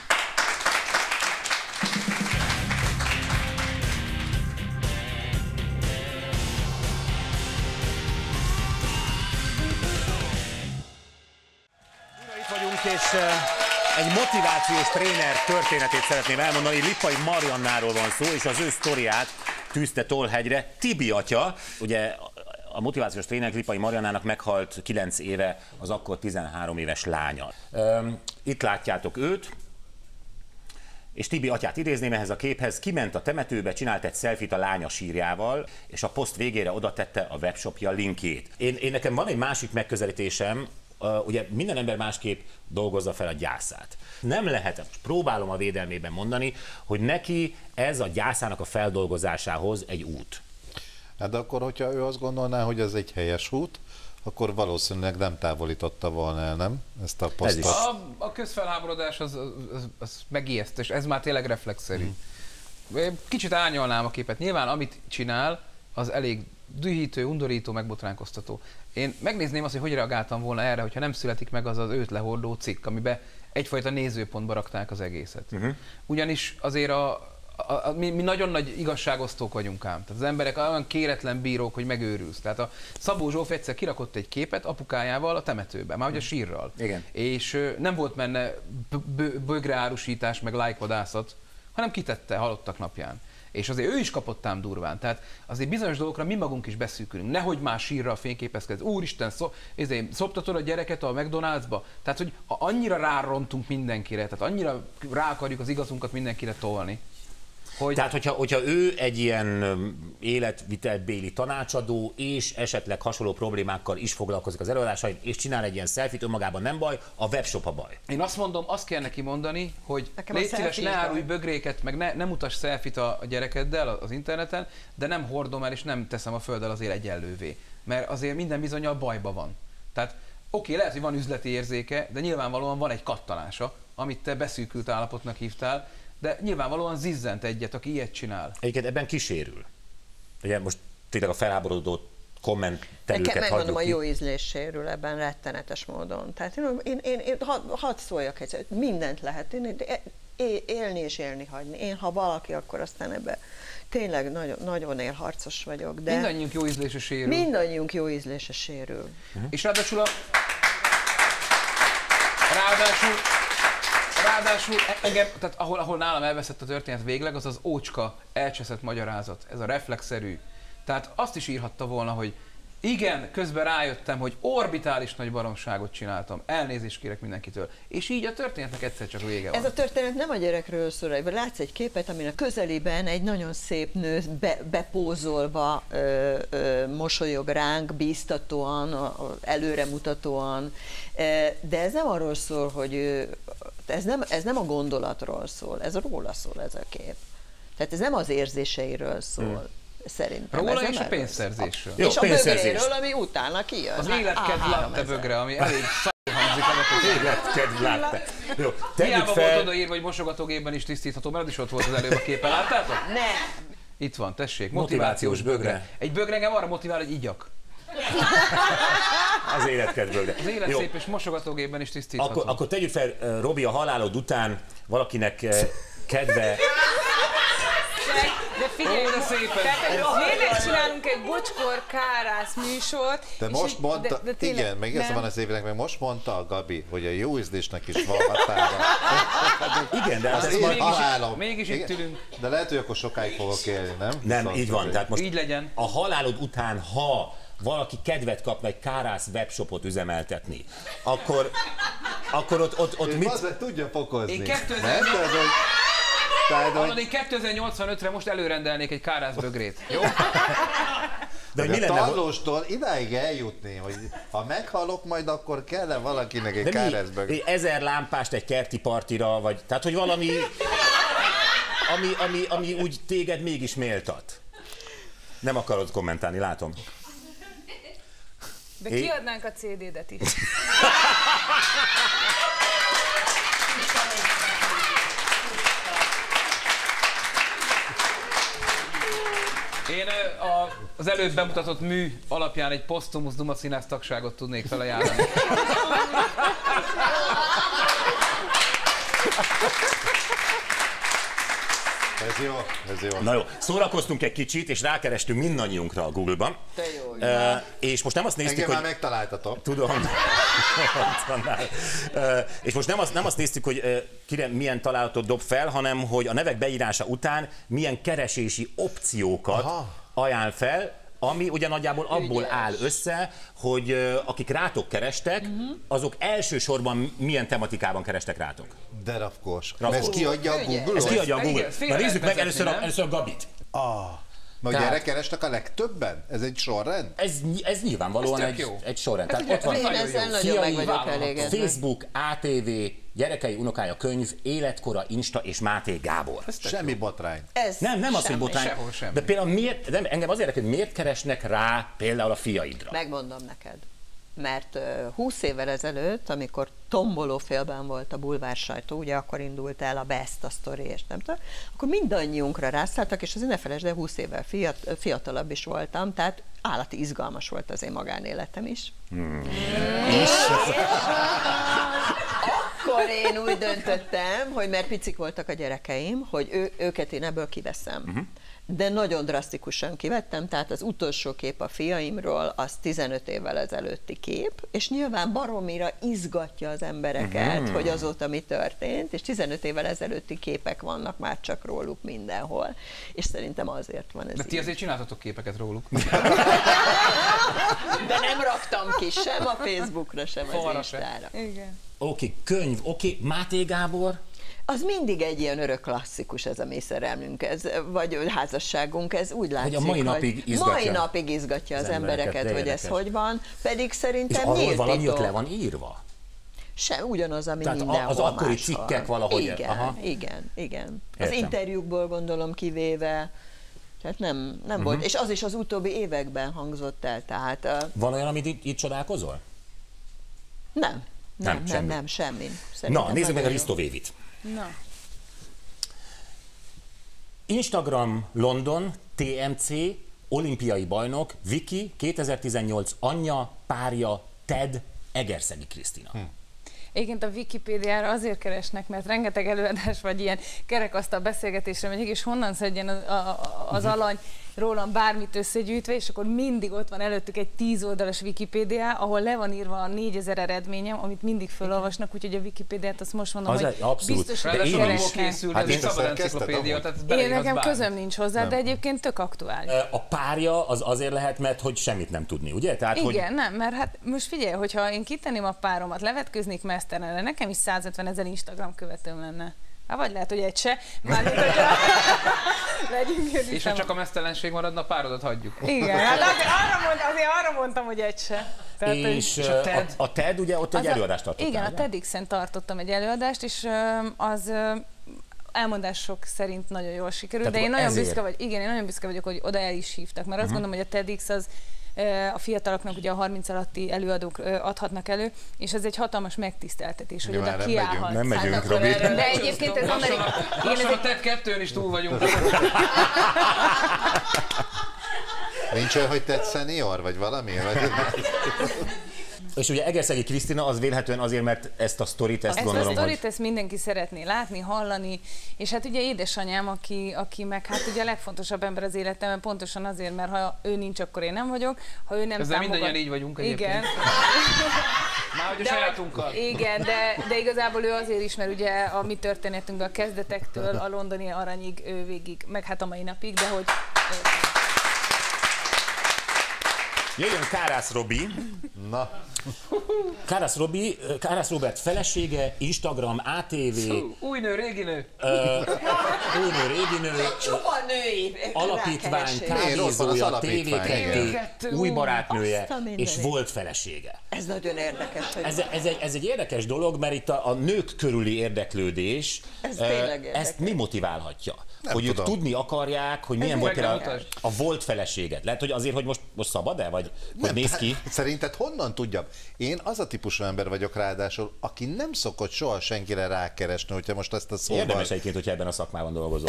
Itt vagyunk, és egy motivációs tréner történetét szeretném elmondani. Lippai Mariannáról van szó, és az ő sztoriát tűzte Tollhegyre Tibi atya. Ugye a motivációs tréner Lippai Mariannának meghalt kilenc éve az akkor tizenhárom éves lánya. Itt látjátok őt, és Tibi atyát idézném ehhez a képhez. Kiment a temetőbe, csinált egy selfit a lánya sírjával, és a poszt végére oda tette a webshopja linkjét. Én, én nekem van egy másik megközelítésem. Uh, ugye minden ember másképp dolgozza fel a gyászát. Nem lehet, próbálom a védelmében mondani, hogy neki ez a gyászának a feldolgozásához egy út. Hát de akkor, hogyha ő azt gondolná, hogy ez egy helyes út, akkor valószínűleg nem távolította volna el, nem? Ezt a posztot. A, a közfelháborodás az, az, az megijeszt, és ez már tényleg reflexzerű. Hmm. Kicsit árnyalnám a képet. Nyilván, amit csinál, az elég dühítő, undorító, megbotránkoztató. Én megnézném azt, hogy hogy reagáltam volna erre, hogyha nem születik meg az az őt lehordó cikk, amiben egyfajta nézőpontba rakták az egészet. Uh-huh. Ugyanis azért a, a, a, mi, mi nagyon nagy igazságosztók vagyunk ám. Tehát az emberek olyan kéretlen bírók, hogy megőrülsz. Tehát a Szabó Zsófi egyszer kirakott egy képet apukájával a temetőben, már hogy a sírral. Igen. És ö, nem volt benne bögreárusítás, meg lájkvadászat, hanem kitette halottak napján. És azért ő is kapott ám durván. Tehát azért bizonyos dolgokra mi magunk is beszűkülünk. Nehogy már sírra fényképezkedsz. Úristen, szop, ezért, szoptatod a gyereket a McDonald'sba? Tehát, hogy annyira rárontunk mindenkire, tehát annyira rá akarjuk az igazunkat mindenkire tolni. Hogy... Tehát, hogyha, hogyha ő egy ilyen életvitelbéli tanácsadó, és esetleg hasonló problémákkal is foglalkozik az előadásain, és csinál egy ilyen selfit, önmagában nem baj, a webshop a baj. Én azt mondom, azt kell neki mondani, hogy légy szíves, ne árulj bögréket, meg ne, ne mutass selfit a, a gyerekeddel az interneten, de nem hordom el, és nem teszem a földdel azért egyenlővé. Mert azért minden bizonnyal bajba van. Tehát oké, lehet, hogy van üzleti érzéke, de nyilvánvalóan van egy kattanása, amit te beszűkült állapotnak hívtál, de nyilvánvalóan zizzent egyet, aki ilyet csinál. Egyébként ebben kísérül. Ugye most tényleg a felháborodó kommentelőket hagyjuk. Megmondom, a jó ízlés sérül ebben rettenetes módon. Tehát én, én, én, én hadd had szóljak egyszer, mindent lehet én, élni és élni hagyni. Én, ha valaki, akkor aztán ebben tényleg nagyon, nagyon élharcos vagyok. De mindannyiunk jó ízlése sérül. Mindannyiunk jó ízlése sérül. Uh-huh. És ráadásul a... Ráadásul... Ráadásul engem, tehát ahol, ahol nálam elveszett a történet végleg, az az ócska, elcseszett magyarázat, ez a reflexzerű. Tehát azt is írhatta volna, hogy igen, közben rájöttem, hogy orbitális nagy baromságot csináltam, elnézést kérek mindenkitől. És így a történetnek egyszer csak vége van. Ez a történet nem a gyerekről szól, látsz egy képet, amin a közelében egy nagyon szép nő be, bepózolva ö, ö, mosolyog ránk, bíztatóan, előremutatóan, de ez nem arról szól, hogy ő, ez, nem, ez nem a gondolatról szól, ez róla szól ez a kép. Tehát ez nem az érzéseiről szól. Hmm. Szerintem. Róla és a pénzszerzésről. És a bögréről, ami utána kijön. Az életkedv látte bögre, ami elég szar hangzik annak, életkedv látte. Jó, hiába fel... volt odaírva, hogy mosogatógépben is tisztítható, mert az is ott volt az előbb a képen, láttátok? Nem. Itt van, tessék, motivációs, motivációs bögre. bögre. Egy bögre engem arra motivál, hogy igyak. Az életkedv bögre. Az élet jó. Szép és mosogatógépben is tisztítható. Akkor, akkor tegyük fel, Robi, a halálod után valakinek kedve... De figyelj, miért csinálunk egy bocskor kárász műsort? De most mondta, de, de tényleg, igen, meg ez van az évnek, meg most mondta a Gabi, hogy a jó ízlésnek is van határa. Igen, de az, az mégis, halálom. Mégis itt ülünk. De lehet, hogy akkor sokáig fogok élni, nem? Nem, szóval így van. Tehát most így legyen. A halálod után, ha valaki kedvet kapna egy kárász webshopot üzemeltetni, akkor, akkor ott, ott, ott ő mit... Az meg tudja fokozni. Én kettőzer... Nem? Hallod, én kétezer-nyolcvanötre most előrendelnék egy kárászbögrét. Jó? De hogy mi lenne, Tarlóstól idáig eljutni, hogy ha meghalok majd, akkor kell-e valakinek egy kárászbögrét? Ezer lámpást egy kerti partira, vagy... Tehát, hogy valami... Ami, ami, ami úgy téged mégis méltat. Nem akarod kommentálni, látom. De kiadnánk a cé dé-det is. Én a, az előbb bemutatott mű alapján egy posztumusz Duma színász tagságot tudnék felajánlani. Ez jó, ez jó. Na jó, szórakoztunk egy kicsit, és rákerestünk mindannyiunkra a Google-ban. Te jó, jó. Uh, és most nem azt néztük, Engem hogy... már megtaláltatok. Tudom. uh, és most nem azt, nem azt néztük, hogy uh, kire milyen találatot dob fel, hanem hogy a nevek beírása után milyen keresési opciókat Aha. ajánl fel, ami ugye nagyjából abból Ügyes. áll össze, hogy uh, akik rátok kerestek, uh-huh. azok elsősorban milyen tematikában kerestek rátok. De rafkós. Ez kiadja a Google? Ez kiadja a Google. Na nézzük meg először a, először a Gabit. Ah. Mert Tehát... erre kerestek a legtöbben? Ez egy sorrend? Ez, ez nyilvánvalóan ez egy, egy sorrend. Tehát ott van én ezzel nagyon meg vagyok elégedve. Facebook, á té vé, Gyerekei unokája könyv, Életkora, Insta és Máté Gábor. Semmi botrány. Ez nem, nem az, hogy botrány. De például miért, nem, engem azért érdekel, hogy miért keresnek rá például a fiaidra? Megmondom neked. Mert húsz évvel ezelőtt, amikor tomboló félben volt a bulvár sajtó, ugye akkor indult el a Best, a Story, és nem tudom, akkor mindannyiunkra rászálltak, és azért ne felejtsd, de húsz évvel fiat, fiatalabb is voltam, tehát állati izgalmas volt az én magánéletem is. Hmm. És akkor én úgy döntöttem, hogy mert picik voltak a gyerekeim, hogy ő, őket én ebből kiveszem. Uh-huh. De nagyon drasztikusan kivettem, tehát az utolsó kép a fiaimról, az tizenöt évvel ezelőtti kép, és nyilván baromira izgatja az embereket, uh-huh. hogy azóta mi történt, és tizenöt évvel ezelőtti képek vannak már csak róluk mindenhol, és szerintem azért van ez. De ti azért csináltatok képeket róluk. De nem raktam ki sem a Facebookra, sem az Instára. Igen. Oké, okay, könyv, oké, okay. Máté Gábor? Az mindig egy ilyen örök klasszikus, ez a mi szerelmünk, ez, vagy házasságunk, ez úgy látszik, hogy a mai napig izgatja, mai napig izgatja az, az embereket, embereket hogy ez hogy van, pedig szerintem és arról valami ott le van írva? Sem, ugyanaz, ami Tehát mindenhol az akkori máshol. cikkek valahogy... Igen, Aha. igen, igen. Értem. Az interjúkból gondolom kivéve, tehát nem, nem uh-huh. volt, és az is az utóbbi években hangzott el, tehát... Uh, van olyan, amit itt, itt csodálkozol? Nem, nem, nem, nem, nem semmi. Szerintem na, nézzük meg a Risto Vévit. Na. Instagram London, té em cé, olimpiai bajnok, Viki, kétezer-tizennyolc anyja, párja, Ted, Egerszegi Krisztina. Hm. Egyébként a Wikipédiára azért keresnek, mert rengeteg előadás vagy ilyen kerekasztal beszélgetésre megyek, és honnan szedjen az, a, az alany rólam bármit összegyűjtve, és akkor mindig ott van előttük egy tíz oldalas Wikipédia, ahol le van írva a négyezer eredményem, amit mindig felolvasnak, úgyhogy a Wikipédiát azt most mondom, az hogy abszolút. biztos, hogy keresnek. Készült, hát ez egy szabad enciklopédia, tehát én nekem közöm nincs hozzá, nem. De egyébként tök aktuális. A párja az azért lehet, mert hogy semmit nem tudni, ugye? Tehát, igen, hogy... nem, mert hát most figyelj, hogyha én kitenném a páromat, levetköznék mesztelenre, nekem is százötven ezer Instagram követőm lenne. Hát vagy lehet, hogy egy se. Mármint, hogyha és ha csak a mesztelenség maradna, a párodat hagyjuk. Igen, hát azért arra, mond, azért arra mondtam, hogy egy se. Tehát, és, és a TED? A, a TED ugye ott egy előadást tartottál. Igen, a TEDx-en tartottam egy előadást, és az elmondások szerint nagyon jól sikerült, tehát de én nagyon büszke vagy, igen, én nagyon büszke vagyok, hogy oda el is hívtak, mert azt uh-huh. gondolom, hogy a TEDx az a fiataloknak, ugye a harminc alatti előadók adhatnak elő, és ez egy hatalmas megtiszteltetés, hogy oda kiállhat. Nem megyünk, Robi. De egyébként ez amerikai... Lassan a TED kettőn is túl vagyunk. Nincs olyan, hogy TED senior, vagy valami? És ugye Egerszegi Krisztina az vélhetően azért, mert ezt a sztorit, ezt, ezt gondolom, hogy... Ezt a sztorit, hogy... ezt mindenki szeretné látni, hallani, és hát ugye édesanyám, aki, aki meg hát ugye a legfontosabb ember az életemben, pontosan azért, mert ha ő nincs, akkor én nem vagyok, ha ő nem ezzel támogat... mindannyian így vagyunk egyébként. Igen. Már hogy a sajátunkkal. Igen, de, de igazából ő azért is, mert ugye a mi történetünkben a kezdetektől a londoni aranyig ő végig, meg hát a mai napig, de hogy... Jöjjön Kárász Robi. Na. Kárász Robi, Kárász Robert felesége, Instagram, á té vé. Szó, új nő, régi nő. Uh, új nő, régi nő. Csupa női Alapítvány, kávézója, té vé kettő, új barátnője, és volt felesége. Ez nagyon érdekes. Hogy ez, ez, egy, ez egy érdekes dolog, mert itt a, a nők körüli érdeklődés, ez uh, ezt mi motiválhatja? Nem hogy tudom. ők tudni akarják, hogy milyen volt a, a volt feleséged. Lehet, hogy azért, hogy most, most szabad-e, vagy hogy nem, néz ki? Szerinted honnan tudjam? Én az a típusú ember vagyok ráadásul, aki nem szokott soha senkire rákeresni, hogyha most ezt a szóval... Érdemes egyébként, hogyha ebben a szakmában dolgozol.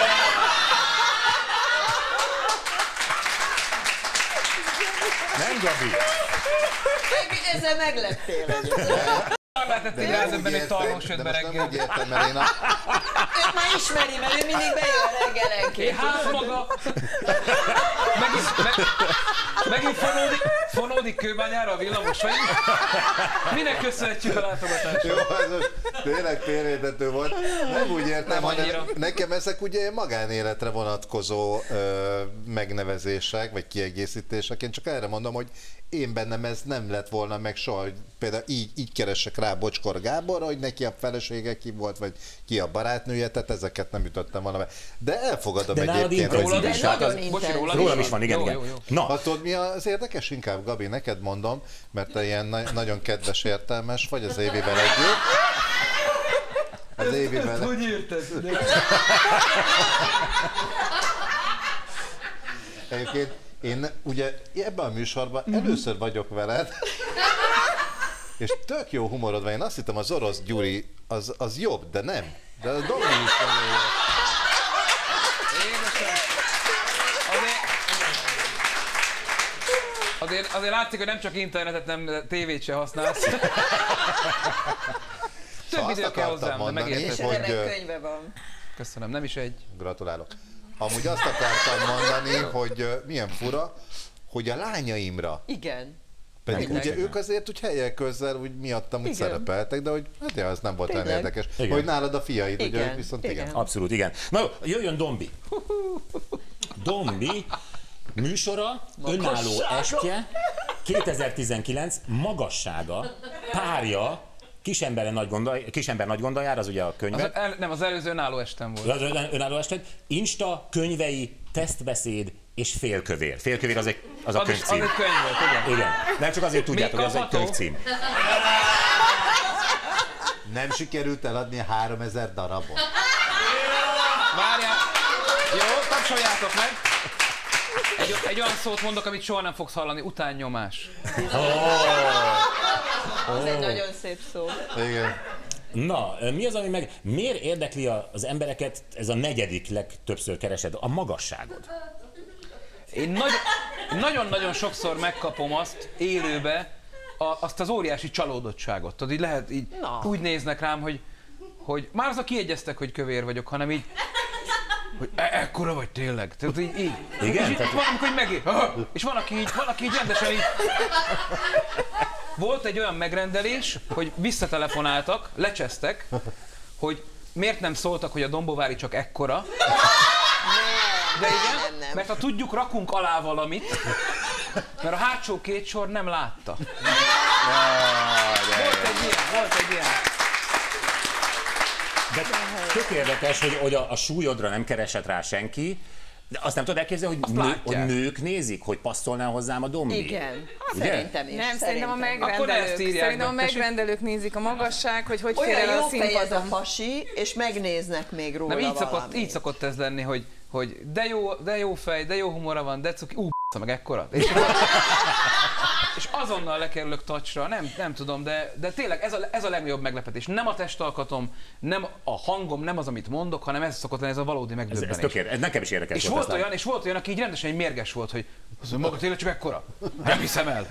Nem, Gabi? Ezzel megleptél. Lehetett egy rázöbben egy tarlósödbe reggel. Nem úgy értem, mert én a... Őt már ismeri, mert ő mindig bejön reggelenként. Hát maga! Megint, meg, megint fonódik, fonódik Kőbányára a villamos, vagy? Minek köszönhetjük a látogatást? Jó, ez tényleg félreérthető volt. Nem úgy értem, Nem hanem nekem ezek ugye magánéletre vonatkozó ö, megnevezések, vagy kiegészítések. Én csak erre mondom, hogy én bennem ez nem lett volna meg soha, hogy például így, így keresek rá Bocskor Gáborra, hogy neki a felesége ki volt, vagy ki a barátnője, tehát ezeket nem ütöttem volna be. De elfogadom de egyébként. Rólad is, hát az, Bocsi, rólad, rólam is van, igen, jó, igen. Jó, jó. Na. Ha tudod, mi az érdekes? Inkább, Gabi, neked mondom, mert te ilyen na- nagyon kedves, értelmes vagy az Évivel együtt. Az Évivel... Hogy érted? Egyébként én ugye ebben a műsorban először vagyok veled, és tök jó humorod van. Én azt hittem, az orosz Gyuri az, az jobb, de nem. De a Domi is nagyon jó. Édesem. Azért, azért, azért látszik, hogy nem csak internetet, nem tévét se használsz. Több idő kell hozzám, de megérted. És hogy... ennek könyve van. Köszönöm, nem is egy. Gratulálok. Amúgy azt akartam mondani, hogy milyen fura, hogy a lányaimra, Igen. pedig Nem, ugye nem. ők azért úgy helyek közel úgy miattam úgy Igen. szerepeltek, de hogy hát ja, az nem volt olyan Tényleg. érdekes. Igen. Hogy nálad a fiaid, ugye Igen. ők viszont igen. Igen. Abszolút, igen. Na jó, jöjjön Dombi. Dombi műsora, önálló estje, kétezer-tizenkilenc, magassága, párja, Kisember nagy, gondol, Kisember nagy gondol az ugye a könyve. Az el, nem, az előző önálló estem volt. Az ön, önálló ested. Insta, könyvei, tesztbeszéd és félkövér. Félkövér az egy, az a Az, is, az könyvcím. egy könyv volt, igen. Igen. Nem csak azért tudjátok, hogy az egy kapható? könyvcím. Nem sikerült eladni háromezer darabot. Várjál! Jó, tapsoljátok meg! Egy, egy olyan szót mondok, amit soha nem fogsz hallani, utánnyomás. Az egy nagyon szép szó. Igen. Na, mi az, ami meg... Miért érdekli az embereket ez a negyedik legtöbbször keresed? A magasságod. Én nagy- nagyon-nagyon sokszor megkapom azt élőbe, a, azt az óriási csalódottságot. Tudod, így lehet, így Na. úgy néznek rám, hogy, hogy már az a kiegyeztek, hogy kövér vagyok, hanem így, hogy e- ekkora vagy tényleg. Tehát így, így. Igen? És így, Tehát- van, amikor így megé... Ah! És van, aki így, van, aki így rendesen így... Volt egy olyan megrendelés, hogy visszatelefonáltak, lecsesztek, hogy miért nem szóltak, hogy a Dombovári csak ekkora. De igen, nem, nem. mert ha tudjuk, rakunk alá valamit, mert a hátsó két sor nem látta. Volt egy ilyen, volt egy ilyen. De tök érdekes, hogy, hogy a, a súlyodra nem keresett rá senki, de azt nem tudod elképzelni, hogy, nő, látják. hogy nők nézik, hogy passzolnál hozzám a Dombi? Igen. Ugye? Szerintem is. Nem, szerintem a szerintem. Akkor ezt megrendelők. írják Szerintem a meg, tessék. megrendelők nézik a magasság, hogy hogy fér Olyan el a jó fej ez a színpadon. pasi, és megnéznek még róla Nem, így valamit. szokott, így szokott ez lenni, hogy, hogy de, jó, de jó fej, de jó humora van, de cuki, ú, b***a meg ekkora. És, és azonnal lekerülök touchra, nem, nem tudom, de, de tényleg ez a, ez a legnagyobb meglepetés. Nem a testalkatom, nem a hangom, nem az, amit mondok, hanem ez szokott lenni, ez a valódi Ez, megdöbbenés. ez tök érdekes, ez nekem is érdekes. És volt olyan, és volt olyan, aki így rendesen egy mérges volt, hogy az hogy maga tényleg csak ekkora? Nem hiszem el.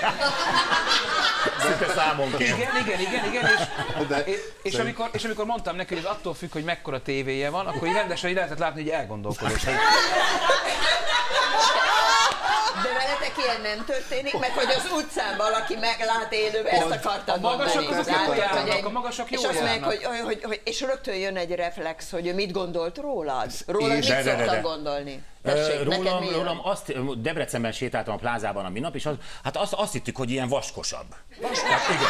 Szinte számonként. Igen, igen, igen, igen, és, De és, és, amikor, és amikor mondtam neki, hogy ez attól függ, hogy mekkora tévéje van, akkor így rendesen így lehetett látni, hogy elgondolkodott. Hogy... De veletek ilyen nem történik, meg hogy az utcán valaki meglát élőben, ezt akartam a magasok mondani. azok jól járnak, a magasok jól és azt mondják, járnak. hogy, hogy, hogy, és rögtön jön egy reflex, hogy ő mit gondolt rólad? Rólad És- mit de, de, de, szoktak de. gondolni? Tessék, neked Rólam, mi rólam jön? azt, Debrecenben sétáltam a plázában a minap, és az, hát azt, azt hittük, hogy ilyen vaskosabb. Hát igen.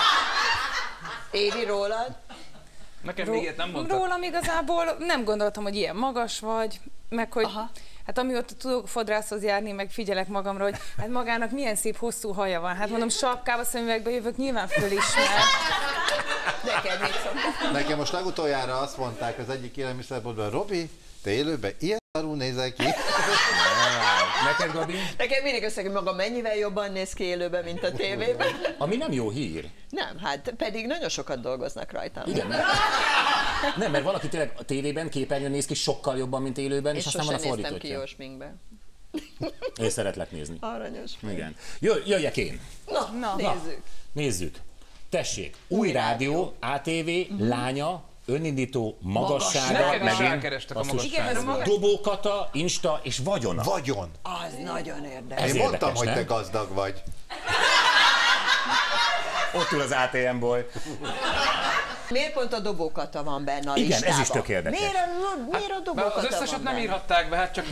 Évi, rólad? Nekem még ilyet nem mondtak. Rólam igazából nem gondoltam, hogy ilyen magas vagy, meg hogy Aha. hát amióta tudok fodrászhoz járni, meg figyelek magamra, hogy hát magának milyen szép hosszú haja van. Hát mondom, sapkába, szemüvegbe jövök, nyilván fölismer. Neked mit szoktak? Nekem most legutoljára azt mondták az egyik élelmiszerboltban, Robi, te élőben ilyen szarul nézel ki. Neked, Gabi? Nekem mindig összeg, hogy maga mennyivel jobban néz ki élőben, mint a tévében. Ami nem jó hír. Nem, hát pedig nagyon sokat dolgoznak rajtam. Igen, mert, nem, mert valaki tényleg a tévében, képernyőn néz ki sokkal jobban, mint élőben, és, És aztán van a sosem néztem ki fordítottja. jó sminkbe. Én szeretlek nézni. Aranyos. Igen. Jö, jöjjek én. Na, Na. nézzük. Nézzük. Tessék, új rádió, á té vé, lánya, önindító, magassága, Neked is megint rákerestek a basszus, Igen, mert a magas- Dobókata, Insta és vagyona. Vagyon. Az nagyon érdekes. Ez Én mondtam, érdekes, hogy te nem? gazdag vagy. Ott ül az á té em-ból. Miért pont a dobókata van benne a Igen, ez listában? is tök érdekes. Miért a, miért a Mert dobókata az összeset van nem benne? írhatták be, hát csak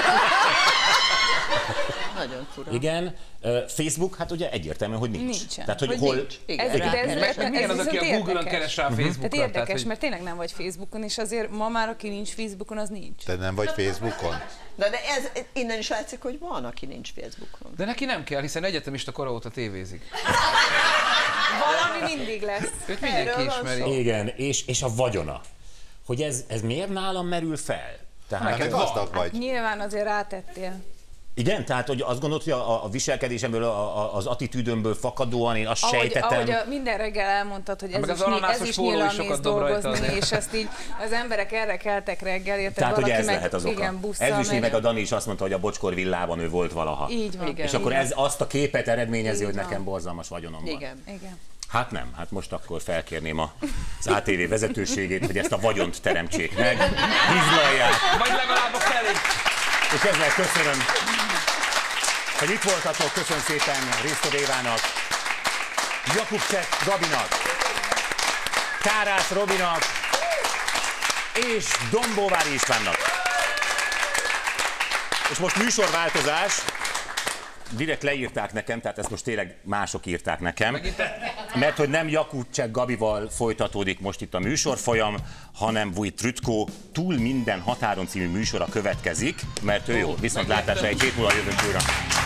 Nagyon fura. Igen, ö, Facebook, hát ugye egyértelmű, hogy nincs. Nincsen. Tehát, hogy, Hogy hol... nincs. Igen. Ez, de ez, Igen. ez, meg milyen ez az, aki a viszont Google-on érdekes. keres rá a Facebookra. Tehát érdekes, hogy- mert tényleg nem vagy Facebookon, és azért ma már, aki nincs Facebookon, az nincs. Te nem vagy Facebookon? De, de ez innen is látszik, hogy van, aki nincs Facebookon. De neki nem kell, hiszen egyetemista kora óta tévézik. Valami mindig lesz. Őt mindenki Erről van ismeri. szó. Igen, és, és a vagyona. Hogy ez, ez miért nálam merül fel? Tehát, Te gazdag vagy. Nyilván azért rátettél. igen, tehát hogy azt gondolod, hogy a, a viselkedésemből, a, a, az attitűdömből fakadóan én azt Ahogy, sejtetem. ahogy a, minden reggel elmondtad, hogy ez Meg is, az ny- ez ananászos is póló is nyilván sokat mész dob rajta dolgozni, azért. és ezt így az emberek erre keltek reggel, érted? Tehát, hogy valaki ez meg, lehet az oka. igen, busszal Ez is megy. meg a Dani is azt mondta, hogy a Bocskor villában ő volt valaha. Így van. Igen. És akkor ez azt a képet eredményezi, Így hogy van. nekem borzalmas vagyonom van. Igen. Igen. Hát nem, hát most akkor felkérném a- az á té vé vezetőségét, hogy ezt a vagyont teremtsék meg, hizlalják, Vagy legalább a felé. és ezzel köszönöm, hogy itt voltatok, köszönöm szépen Risto Évának, Jakubcsek Gabinak, Kárász Robinak és Dombóvári Istvánnak. És most műsorváltozás, direkt leírták nekem, tehát ezt most tényleg mások írták nekem, mert hogy nem Jakubcsek Gabival folytatódik most itt a műsorfolyam, hanem Vujt Trütko Túl minden határon című műsora következik, mert ő jó, viszontlátásra egy hét múlva jövünk újra.